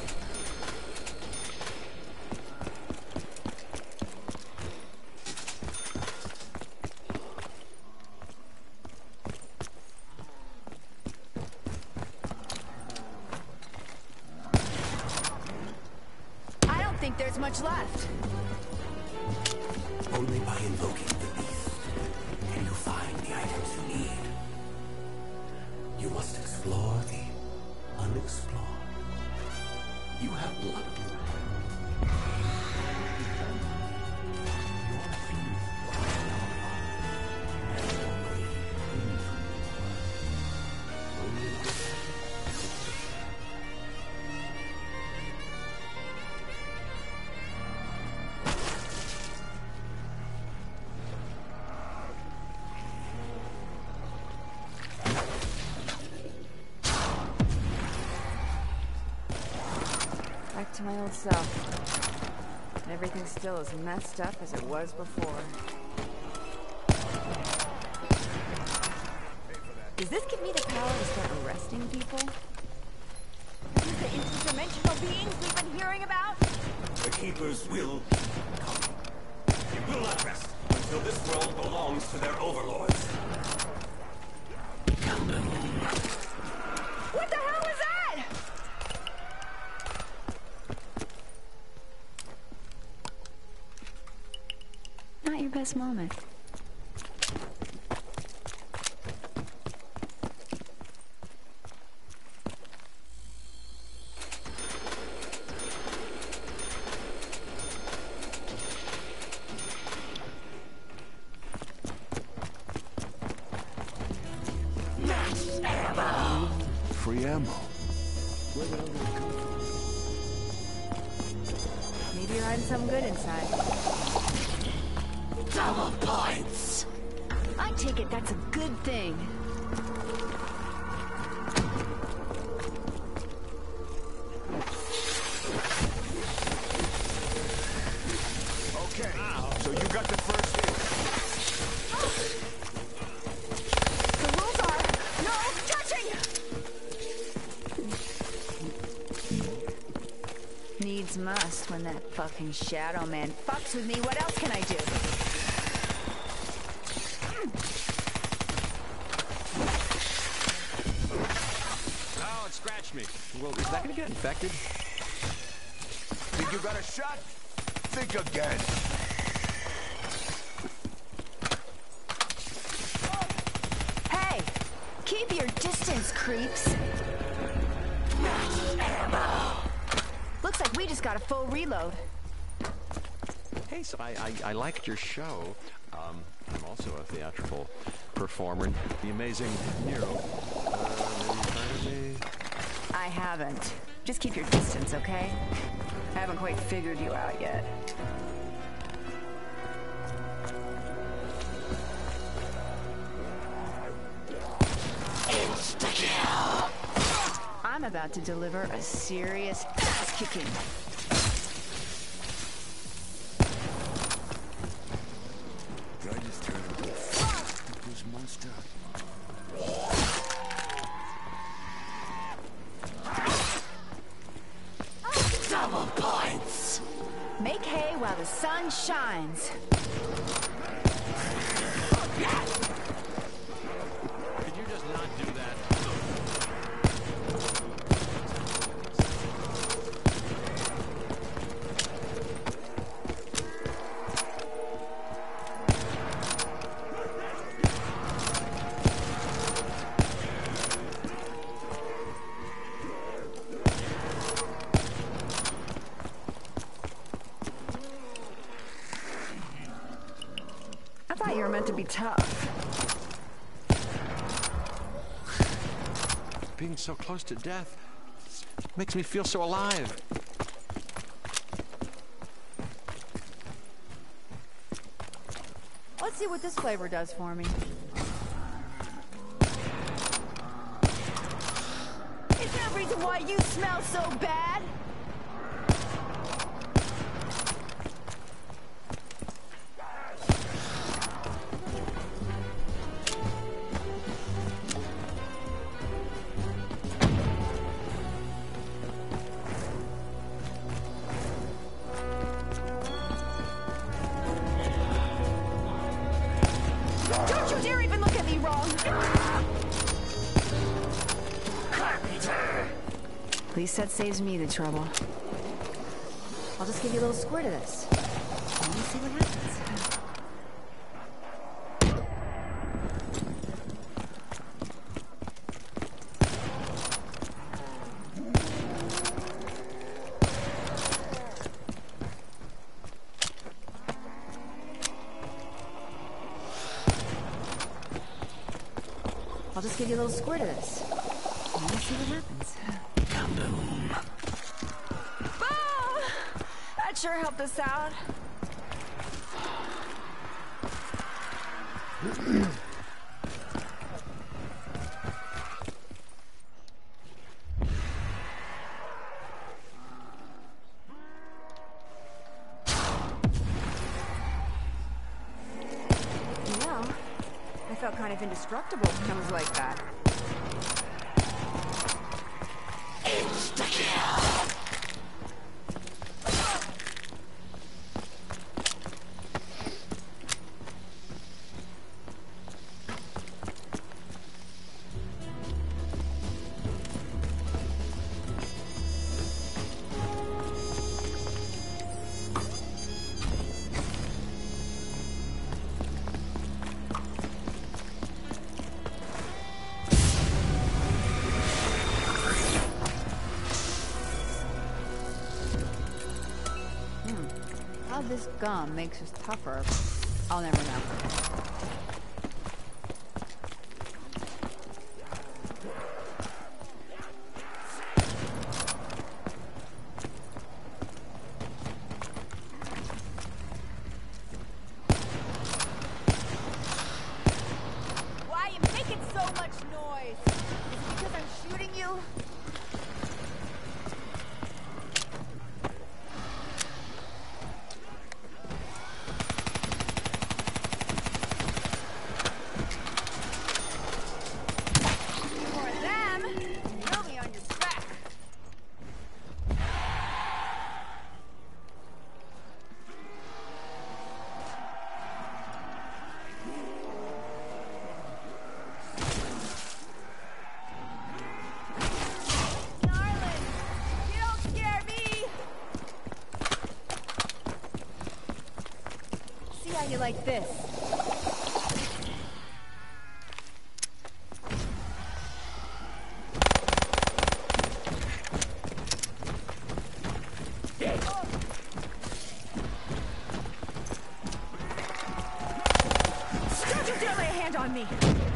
Speaker 7: I don't think there's much left.
Speaker 3: Only by invoking the beast can you find the items you need. You must explore the unexplored. You have blood.
Speaker 7: Back to my old self. And everything's still as messed up as it was before. Does this give me the power to start arresting people? Are these the interdimensional beings we've been hearing about?
Speaker 3: The Keepers will come. They will not rest until this world belongs to their overlords.
Speaker 7: What the hell was that? Not your best moment.
Speaker 4: Free ammo.
Speaker 7: Maybe you're hiding something good inside.
Speaker 8: Double points!
Speaker 7: I take it that's a good thing.
Speaker 8: Okay, so you got the first hit.
Speaker 7: The rules are no touching! Needs must when that fucking Shadow Man fucks with me. What else can I do?
Speaker 6: Oh, it scratched me. Well, is that gonna get infected?
Speaker 8: Think you got a shot? Think again.
Speaker 7: Hey! Keep your distance, creeps. Looks like we just got a full reload.
Speaker 6: Hey, so I, I, I liked your show. Um, I'm also a theatrical performer. The amazing Nero. Uh, maybe you've heard of me?
Speaker 7: I haven't. Just keep your distance, okay? I haven't quite figured you out yet. Insta-kill! I'm about to deliver a serious ass-kicking.
Speaker 8: Did I just turn into a fucking monster?
Speaker 7: Double points! Make hay while the sun shines.
Speaker 6: Could you just not do that?
Speaker 7: I thought you were meant to be tough.
Speaker 6: Being so close to death makes me feel so alive.
Speaker 7: Let's see what this flavor does for me. Is there a reason why you smell so bad? Don't you dare even look at me wrong! At least that saves me the trouble. I'll just give you a little squirt of this. Let me see what happens. I'll just give you a little squirt of this. Let me see what happens. Kaboom. Ah! That sure helped us out. Well, I felt kind of indestructible when I was like that. Insta-kill! How this gum makes us tougher, I'll never know. Why are you making so much noise? Is it because I'm shooting you? For them, you'll be on your back. like this. Don't you dare lay a hand on me!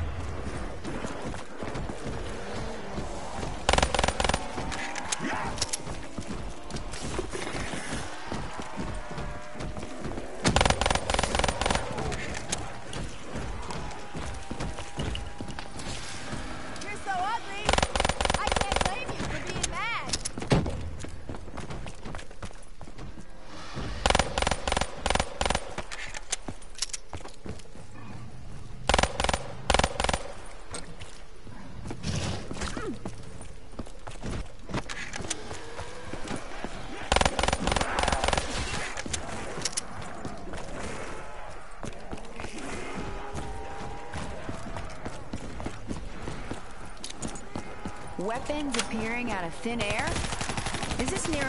Speaker 7: Weapons appearing out of thin air? Is this Nero?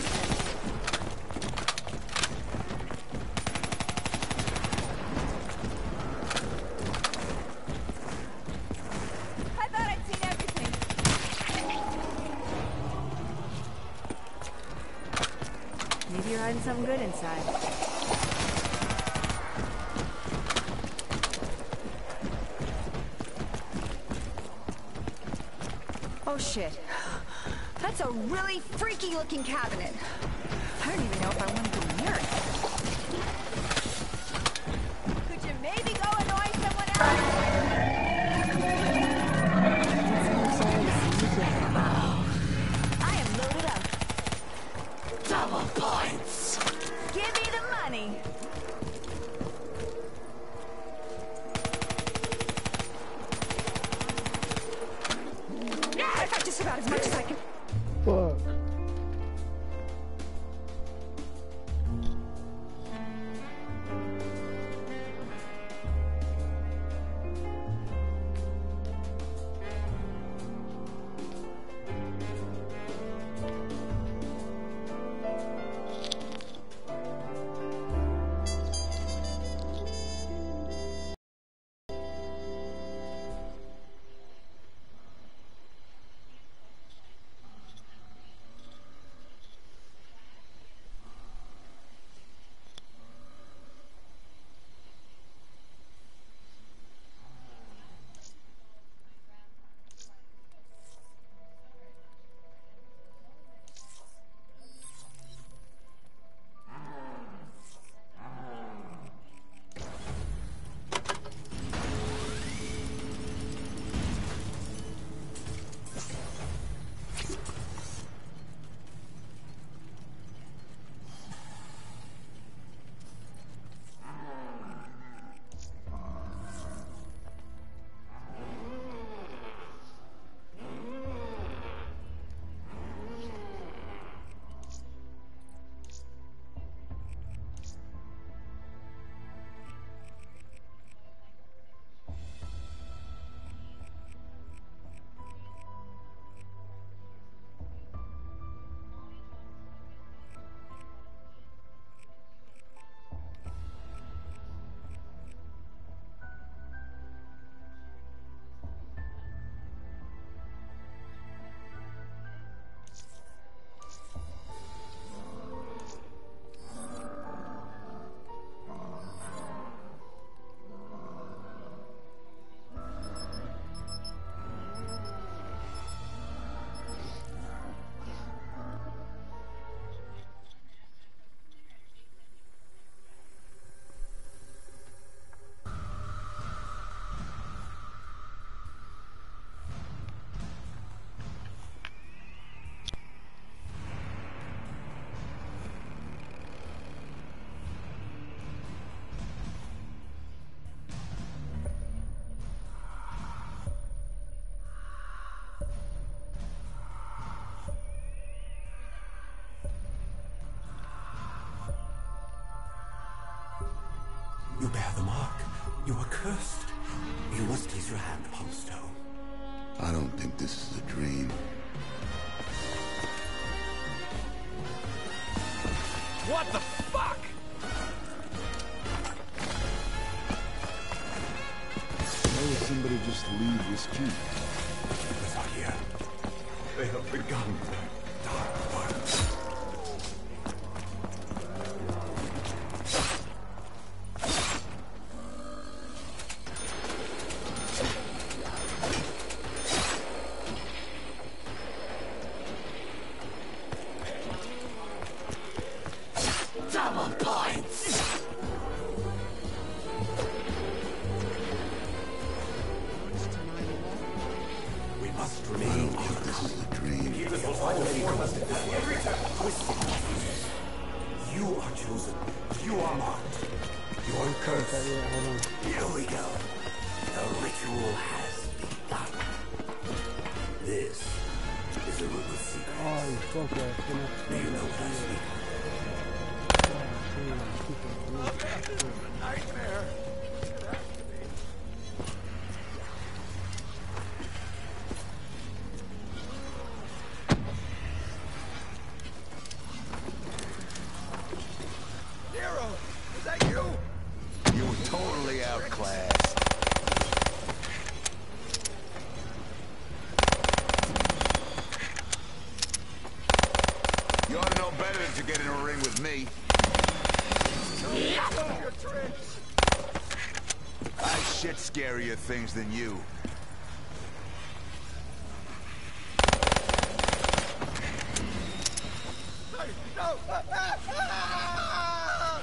Speaker 7: I thought I'd seen everything. Maybe you're hiding something good inside. Oh shit. That's a really freaky looking cabinet. I don't even know if I want to go near it. Could you maybe go annoy someone else? I am loaded up. Double points. Give me the money. I've got just about as much as I can.
Speaker 5: Fuck.
Speaker 3: You bear the mark. You are cursed. You must place your hand upon the stone.
Speaker 8: I don't think this is a dream.
Speaker 2: What the fuck?
Speaker 8: just leave this key?
Speaker 3: It's not here. They have begun their dark work.
Speaker 8: Double points!
Speaker 3: We must remain on the dream. This will find a form us at every turn. Twisted pieces. You are chosen. You are marked. Your curse. Here we go. The ritual has begun. This is a room of secrets.
Speaker 5: Oh, you fuck that.
Speaker 3: Do you know what I speak of?
Speaker 2: Nightmare. Nero, is that you?
Speaker 8: You were totally outclassed. You ought to know better than to get in a ring with me.
Speaker 2: Your tricks.
Speaker 8: I shit scarier things than you.
Speaker 2: No. Ah, ah, ah!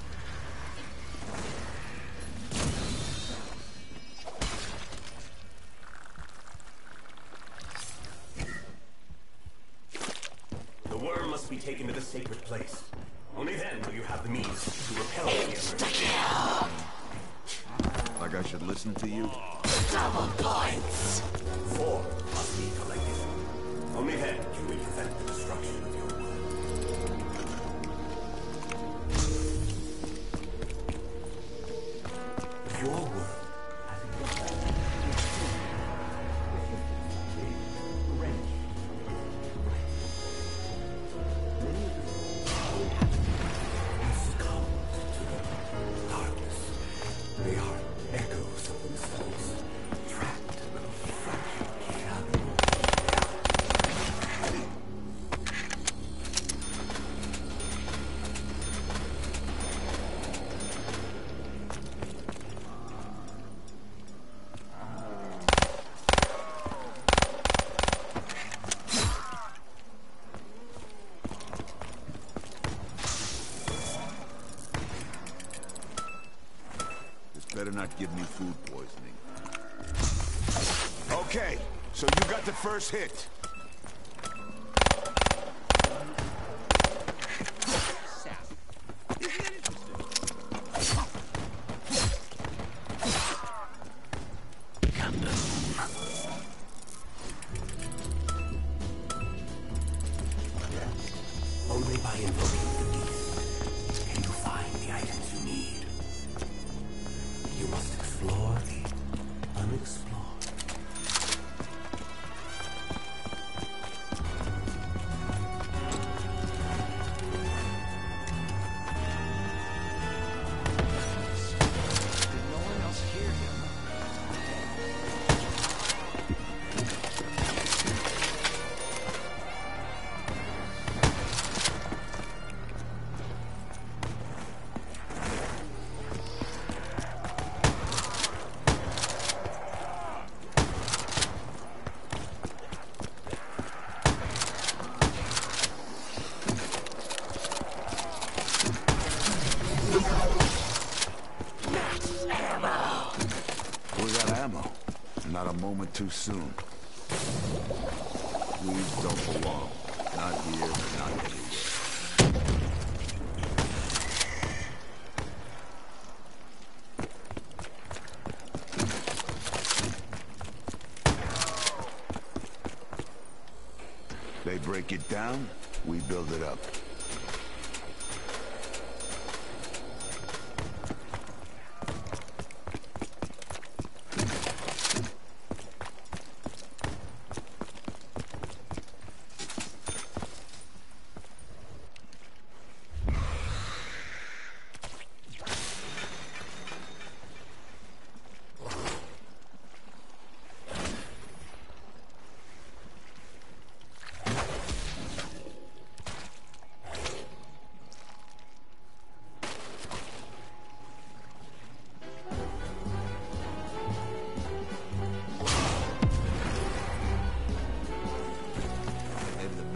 Speaker 3: The worm must be taken to the sacred place. Only then will you have the means to repel the emergency.
Speaker 8: Like I should listen to you?
Speaker 3: Double points! Four must be collected. Only then can we prevent the destruction of your world. Your world has been wrenched. Have succumbed to the darkness. They are echoes of themselves, trapped in the fractured cavern.
Speaker 8: This better not give me food poisoning. Okay, so you got the first hit.
Speaker 1: Sap. Isn't it interesting?
Speaker 3: Only by invoking the beast can you find the items you need. You must explore the unexplored.
Speaker 6: Did no one else hear him?
Speaker 8: We got ammo. Not a moment too soon. Weeds don't belong. Not here, not anywhere. They break it down, we build it up.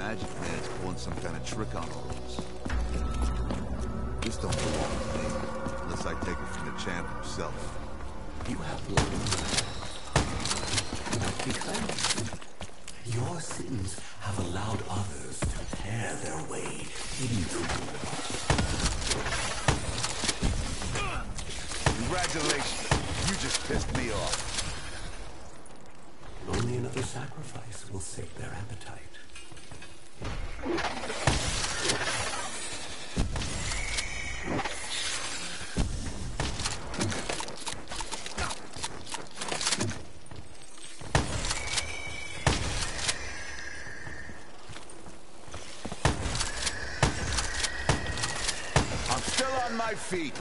Speaker 8: magic man's pulling some kind of trick on all of us. This don't belong to me, unless I take it from the champ himself.
Speaker 3: You have learned cannot be cleansed. Your sins have allowed others to tear their way into you.
Speaker 8: Congratulations. You just pissed me off.
Speaker 3: Only another sacrifice will sate their appetite.
Speaker 8: I'm still on my feet.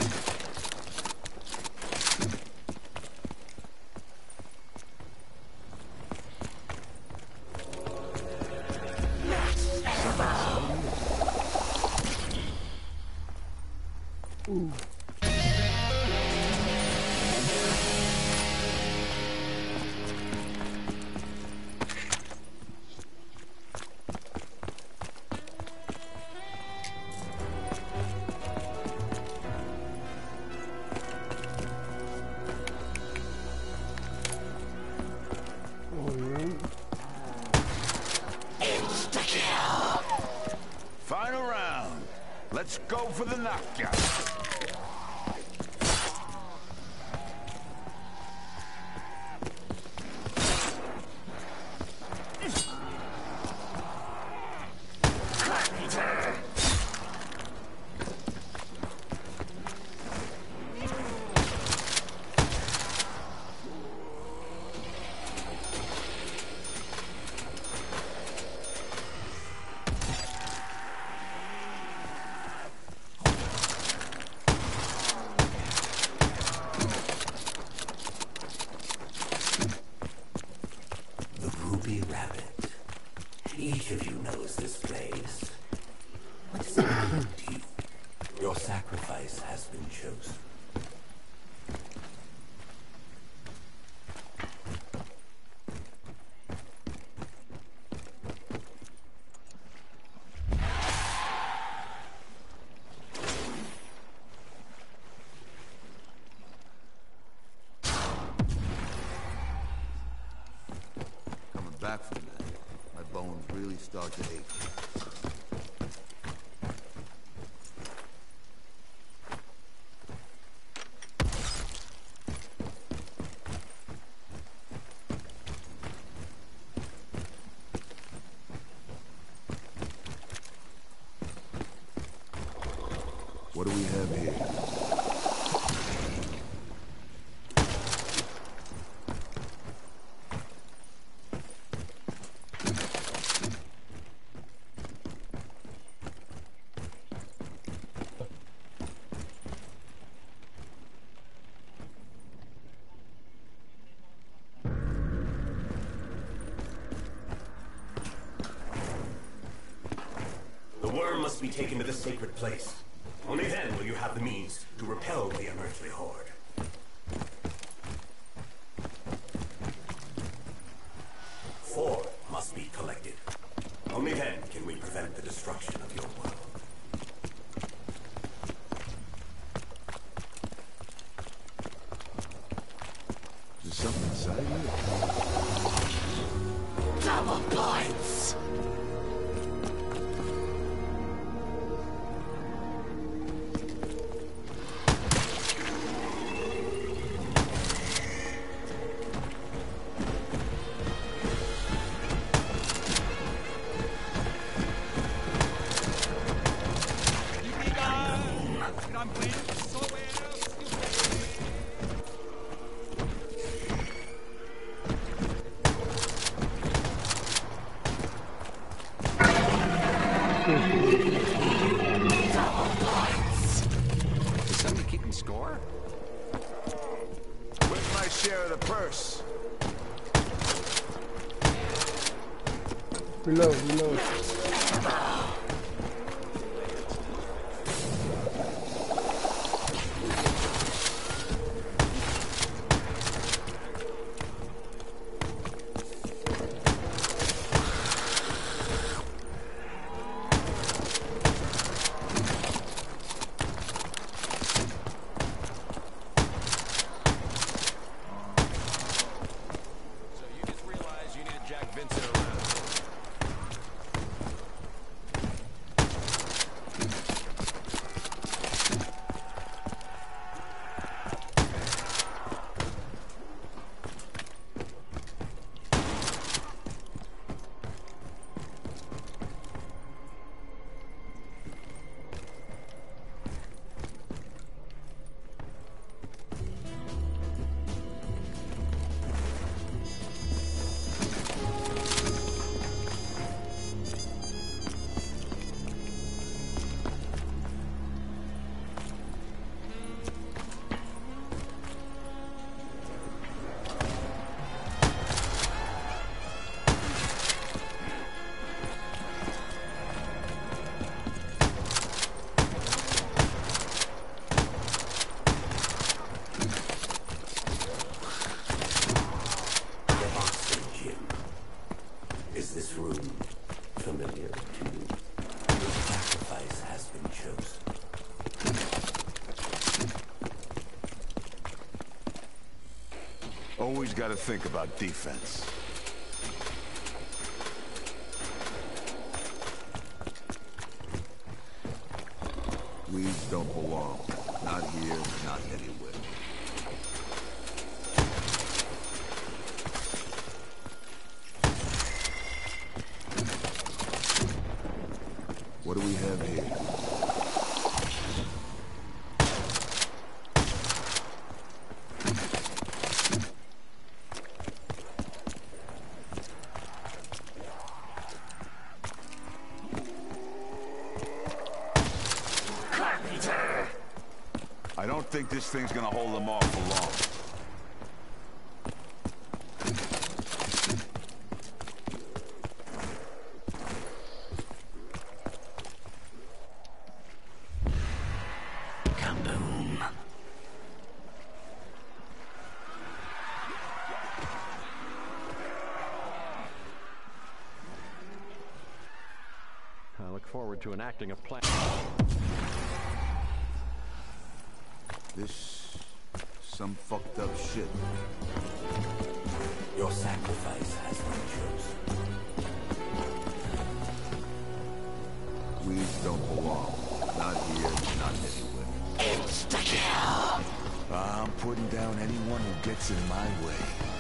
Speaker 5: Ooh.
Speaker 8: Final round. Let's go for the knockout.
Speaker 3: Rabbit. Each of you knows this place. What does it mean to you? Your sacrifice has been chosen.
Speaker 8: Back from that, my bones really start to ache. What do we have here?
Speaker 3: The worm must be taken to the sacred place. Only then will you have the means to repel the unearthly horde. Four must be collected. Only then can we prevent the destruction of your world.
Speaker 8: There's something inside here.
Speaker 3: Double points!
Speaker 6: Is somebody keeping score?
Speaker 8: Where's my share of the purse?
Speaker 5: Reload, reload.
Speaker 6: Vincent around.
Speaker 3: Is this room familiar to you? Your sacrifice has been chosen.
Speaker 8: Always gotta think about defense. Weeds don't belong. Not here, not anywhere. What do we have here? I don't think this thing's gonna hold them off for long.
Speaker 6: I look forward to enacting a plan.
Speaker 8: This... some fucked up shit.
Speaker 3: Your sacrifice has been chosen.
Speaker 8: Weeds don't belong. Not here, not anywhere. Insta-kill! I'm putting down anyone who gets in my way.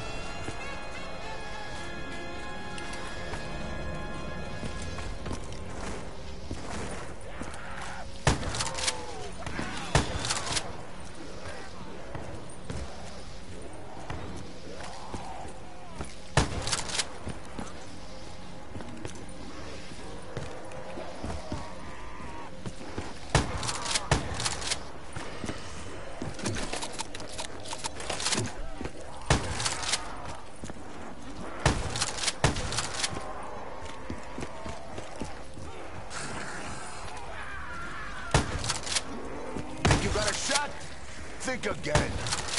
Speaker 8: Think again.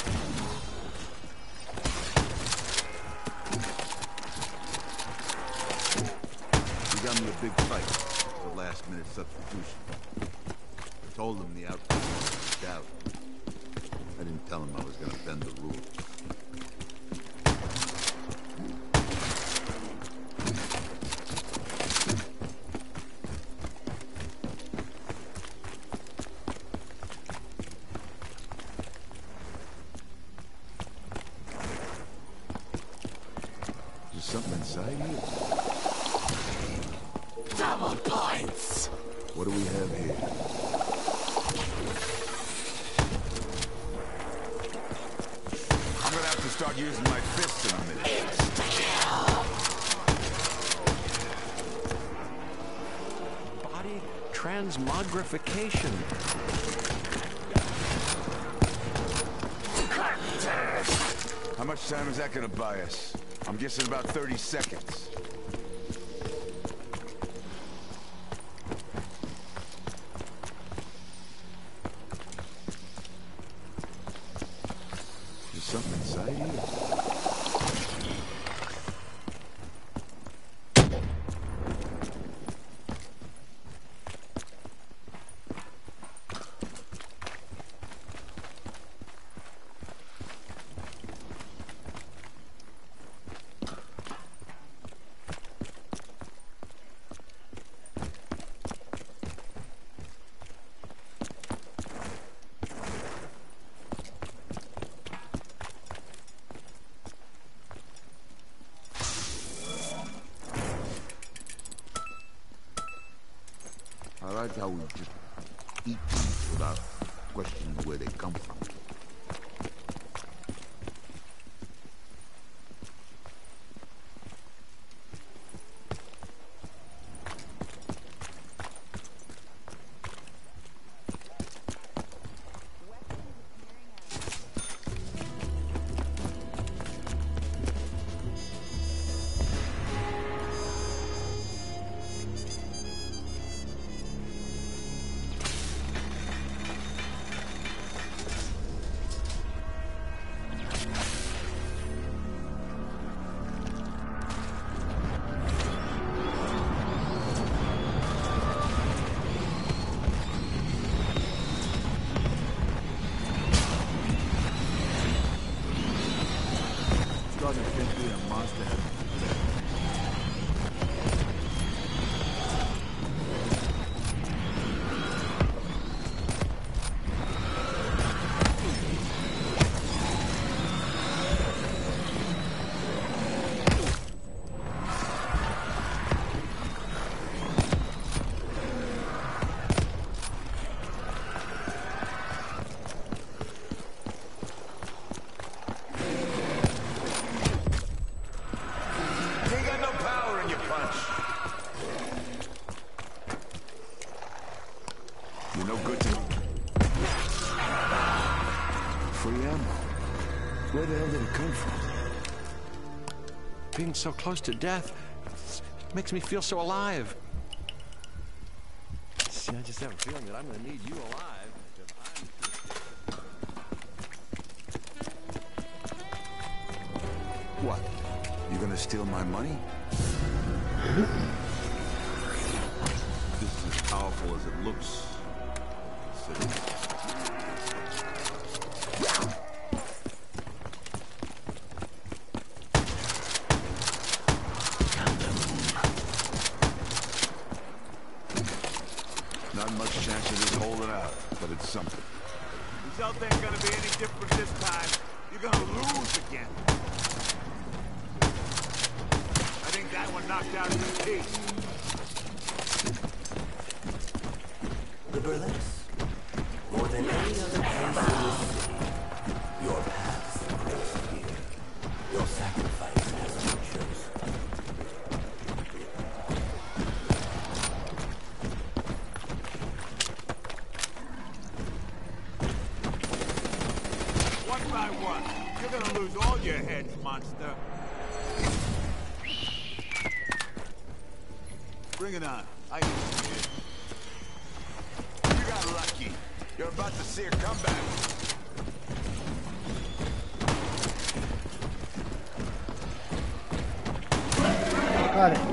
Speaker 8: He got me a big fight. The last minute substitution. I told him the outcome was doubt. I didn't tell him I was gonna bend the rules. Something inside here? Double points! What do we have here? I'm gonna have to start using my fists in a minute.
Speaker 6: Body transmogrification.
Speaker 8: How much time is that gonna buy us? I'm guessing about thirty seconds. There's something inside here. described how we just eat things without questioning where they come from. Starting to think being a monster has
Speaker 6: being so close to death makes me feel so alive. See, I just have a feeling that I'm going to need you alive.
Speaker 8: What? You gonna steal my money? This is as powerful as it looks. Consider. Not much chance of this holding out, but it's something.
Speaker 3: Result ain't gonna be any different this time. You're gonna lose again. I think that one knocked out his teeth.
Speaker 9: The Burlesque, more than any other place in the city, your paths cross here. Your sacrifice has been chosen.
Speaker 3: One by one, you're gonna lose all your heads, monster.
Speaker 8: Bring it on. I need to see it.
Speaker 3: You got lucky. You're about to see a comeback.
Speaker 5: Got it.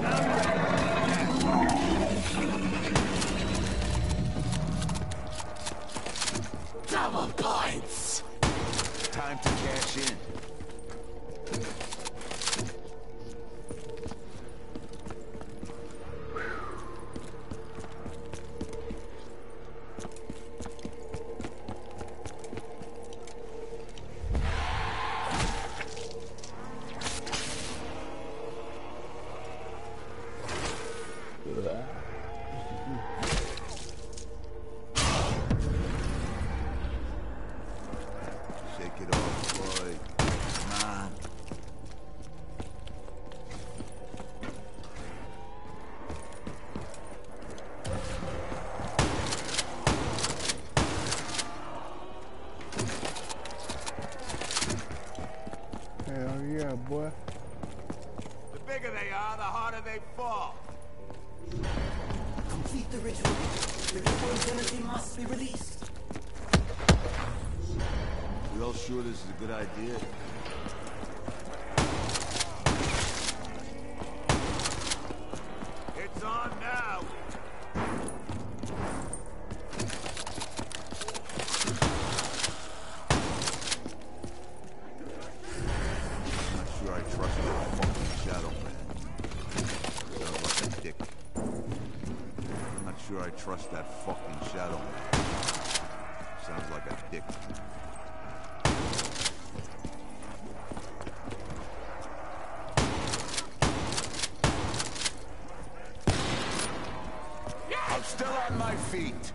Speaker 9: Double points!
Speaker 3: Time to cash in.
Speaker 8: Shake it off, boy. Come on.
Speaker 5: Hell yeah, boy.
Speaker 3: The bigger they are, the harder they fall.
Speaker 9: Complete the ritual. The Reborn's energy must be released.
Speaker 8: We all sure this is a good idea?
Speaker 3: It's on now.
Speaker 8: I'm not sure I trust that fucking Shadow Man. Sounds like a dick. I'm not sure I trust that fucking Shadow Man. Sounds like a dick.
Speaker 3: I'm still
Speaker 8: on my feet.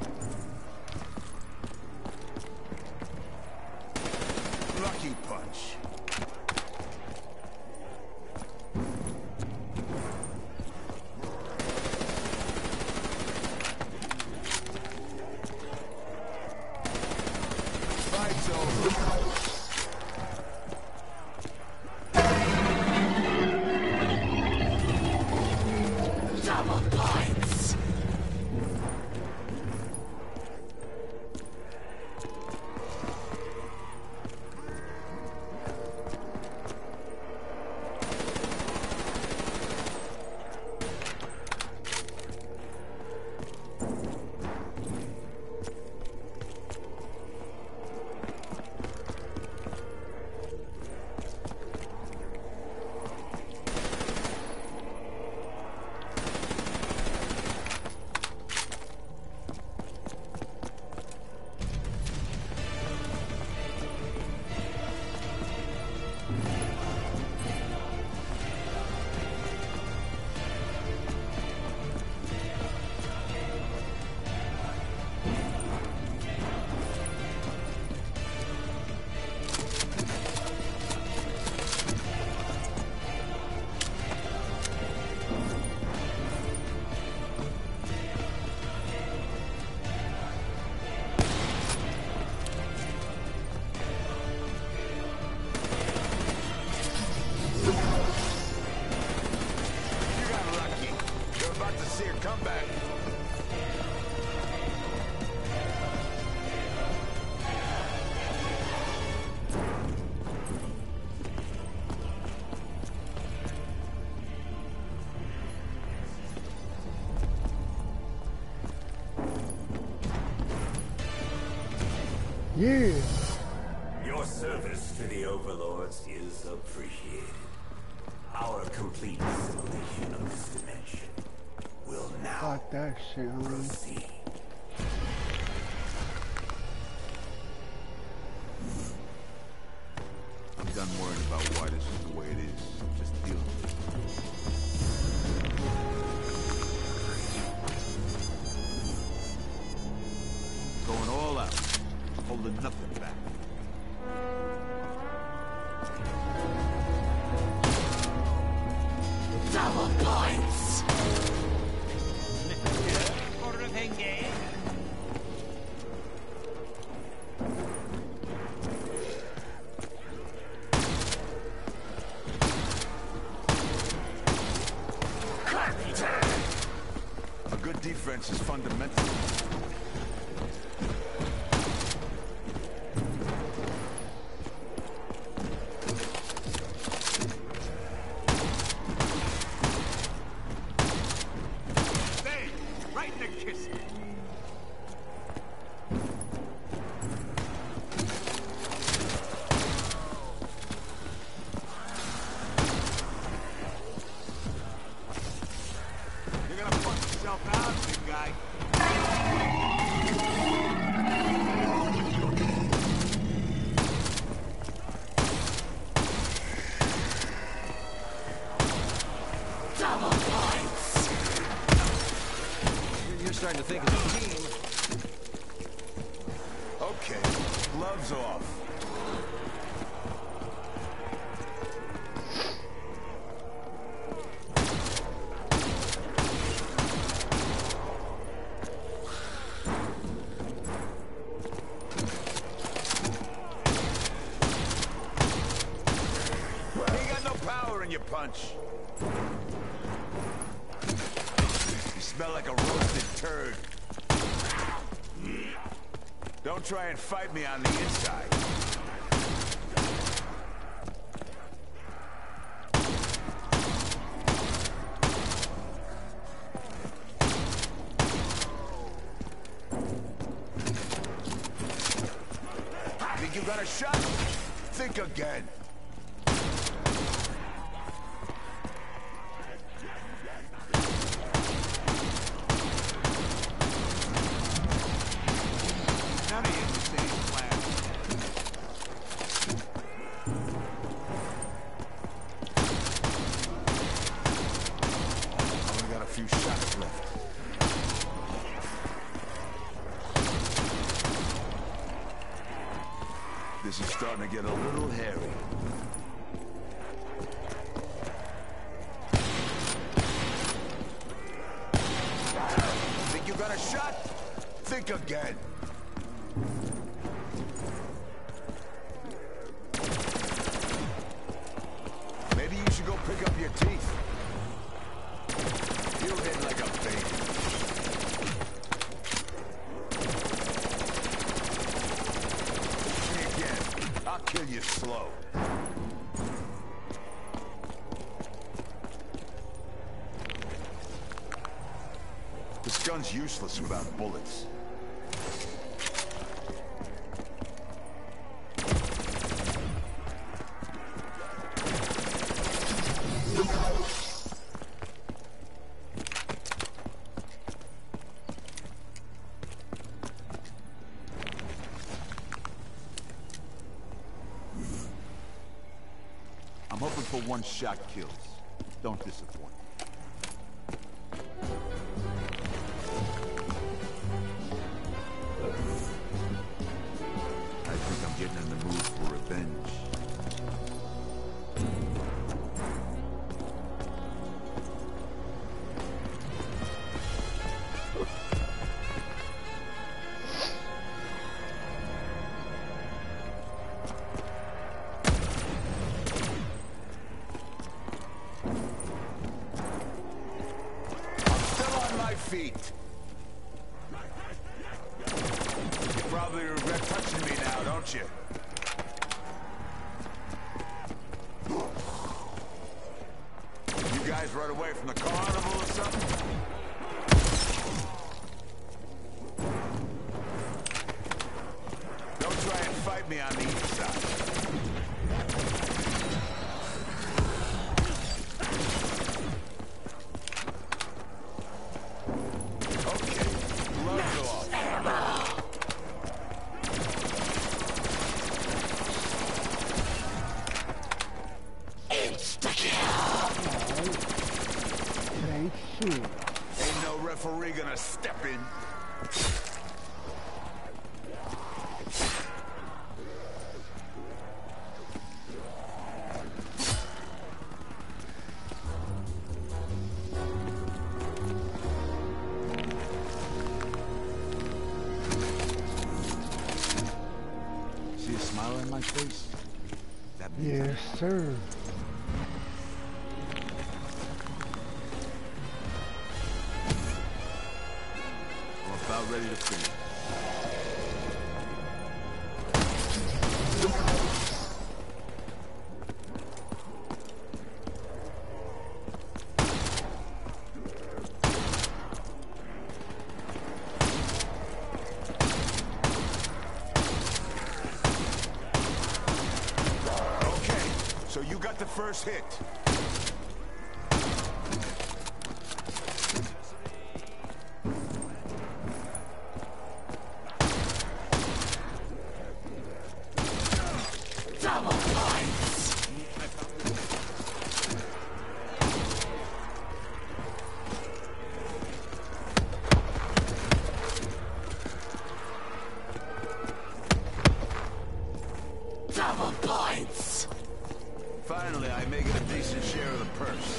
Speaker 8: Lucky punch. Fight's over.
Speaker 5: Yeah.
Speaker 9: Your service to the overlords is appreciated. Our complete assimilation of this dimension will now
Speaker 5: Fuck that shit, homie.
Speaker 9: proceed.
Speaker 8: I'm done worrying about why this is the way it is. Just deal with it. Going all out, holding nothing back.
Speaker 9: Double points!
Speaker 8: A good defense is fundamental.
Speaker 6: Starting to think of a team.
Speaker 8: Okay, gloves off. You ain't got no power in your punch. Smell like a roasted turd. Don't try and fight me on the inside. Think you got a shot? Think again. starting to get a little hairy. Think you got a shot? Think again. Maybe you should go pick up your teeth. You hit like a baby. Me again. I'll kill you slow. This gun's useless without bullets. I'm hoping for one shot kills. Don't disappoint. I think I'm getting in the mood for revenge. Feet. You probably regret touching me now, don't you? You guys run away from the carnival or something? Don't try and fight me on the east side. Ain't no referee gonna step in. See a smile on my face? That means
Speaker 5: Yes, sir.
Speaker 8: about ready to finish. Okay, so you got the first hit.
Speaker 9: Double points!
Speaker 8: Finally, I may get a decent share of the purse.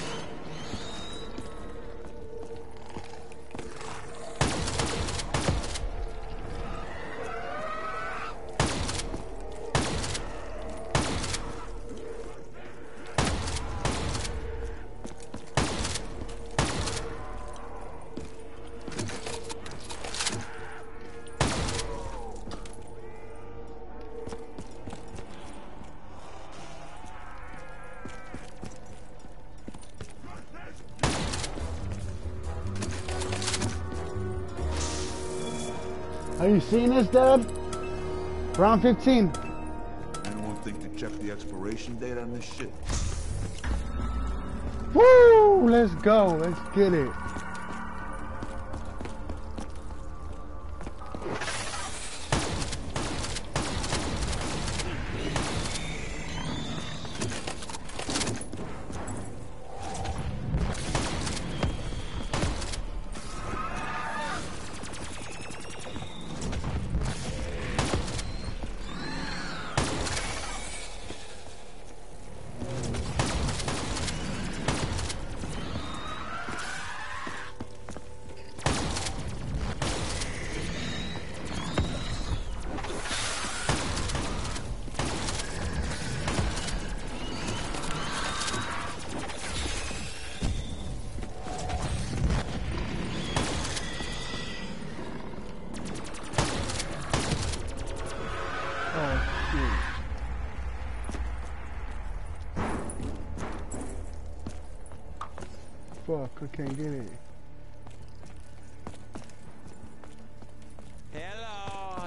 Speaker 5: Are you seeing this, Dad? Round fifteen.
Speaker 8: Anyone think to check the expiration date on this shit?
Speaker 5: Woo! Let's go. Let's get it. Fuck, I can't get it.
Speaker 6: Hello.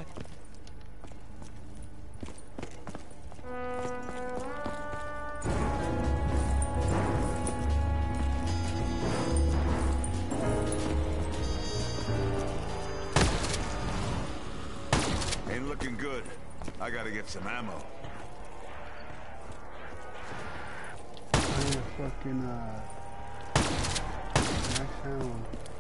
Speaker 8: Ain't looking good. I gotta get some ammo.
Speaker 5: I need a fucking, uh... max ammo.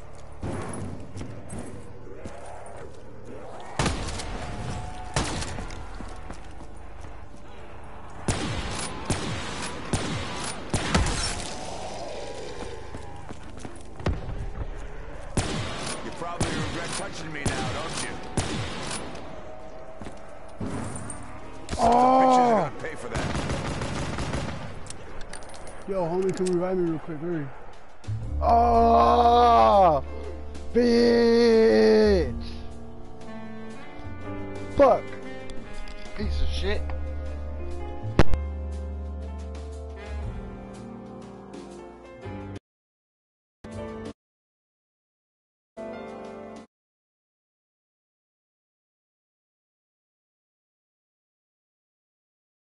Speaker 8: You probably regret touching me now, don't you?
Speaker 5: Oh!
Speaker 8: Bitches are gonna pay for that.
Speaker 5: Yo, homie, can revive me real quick, hurry. Oh! Bitch! Fuck! Piece of shit.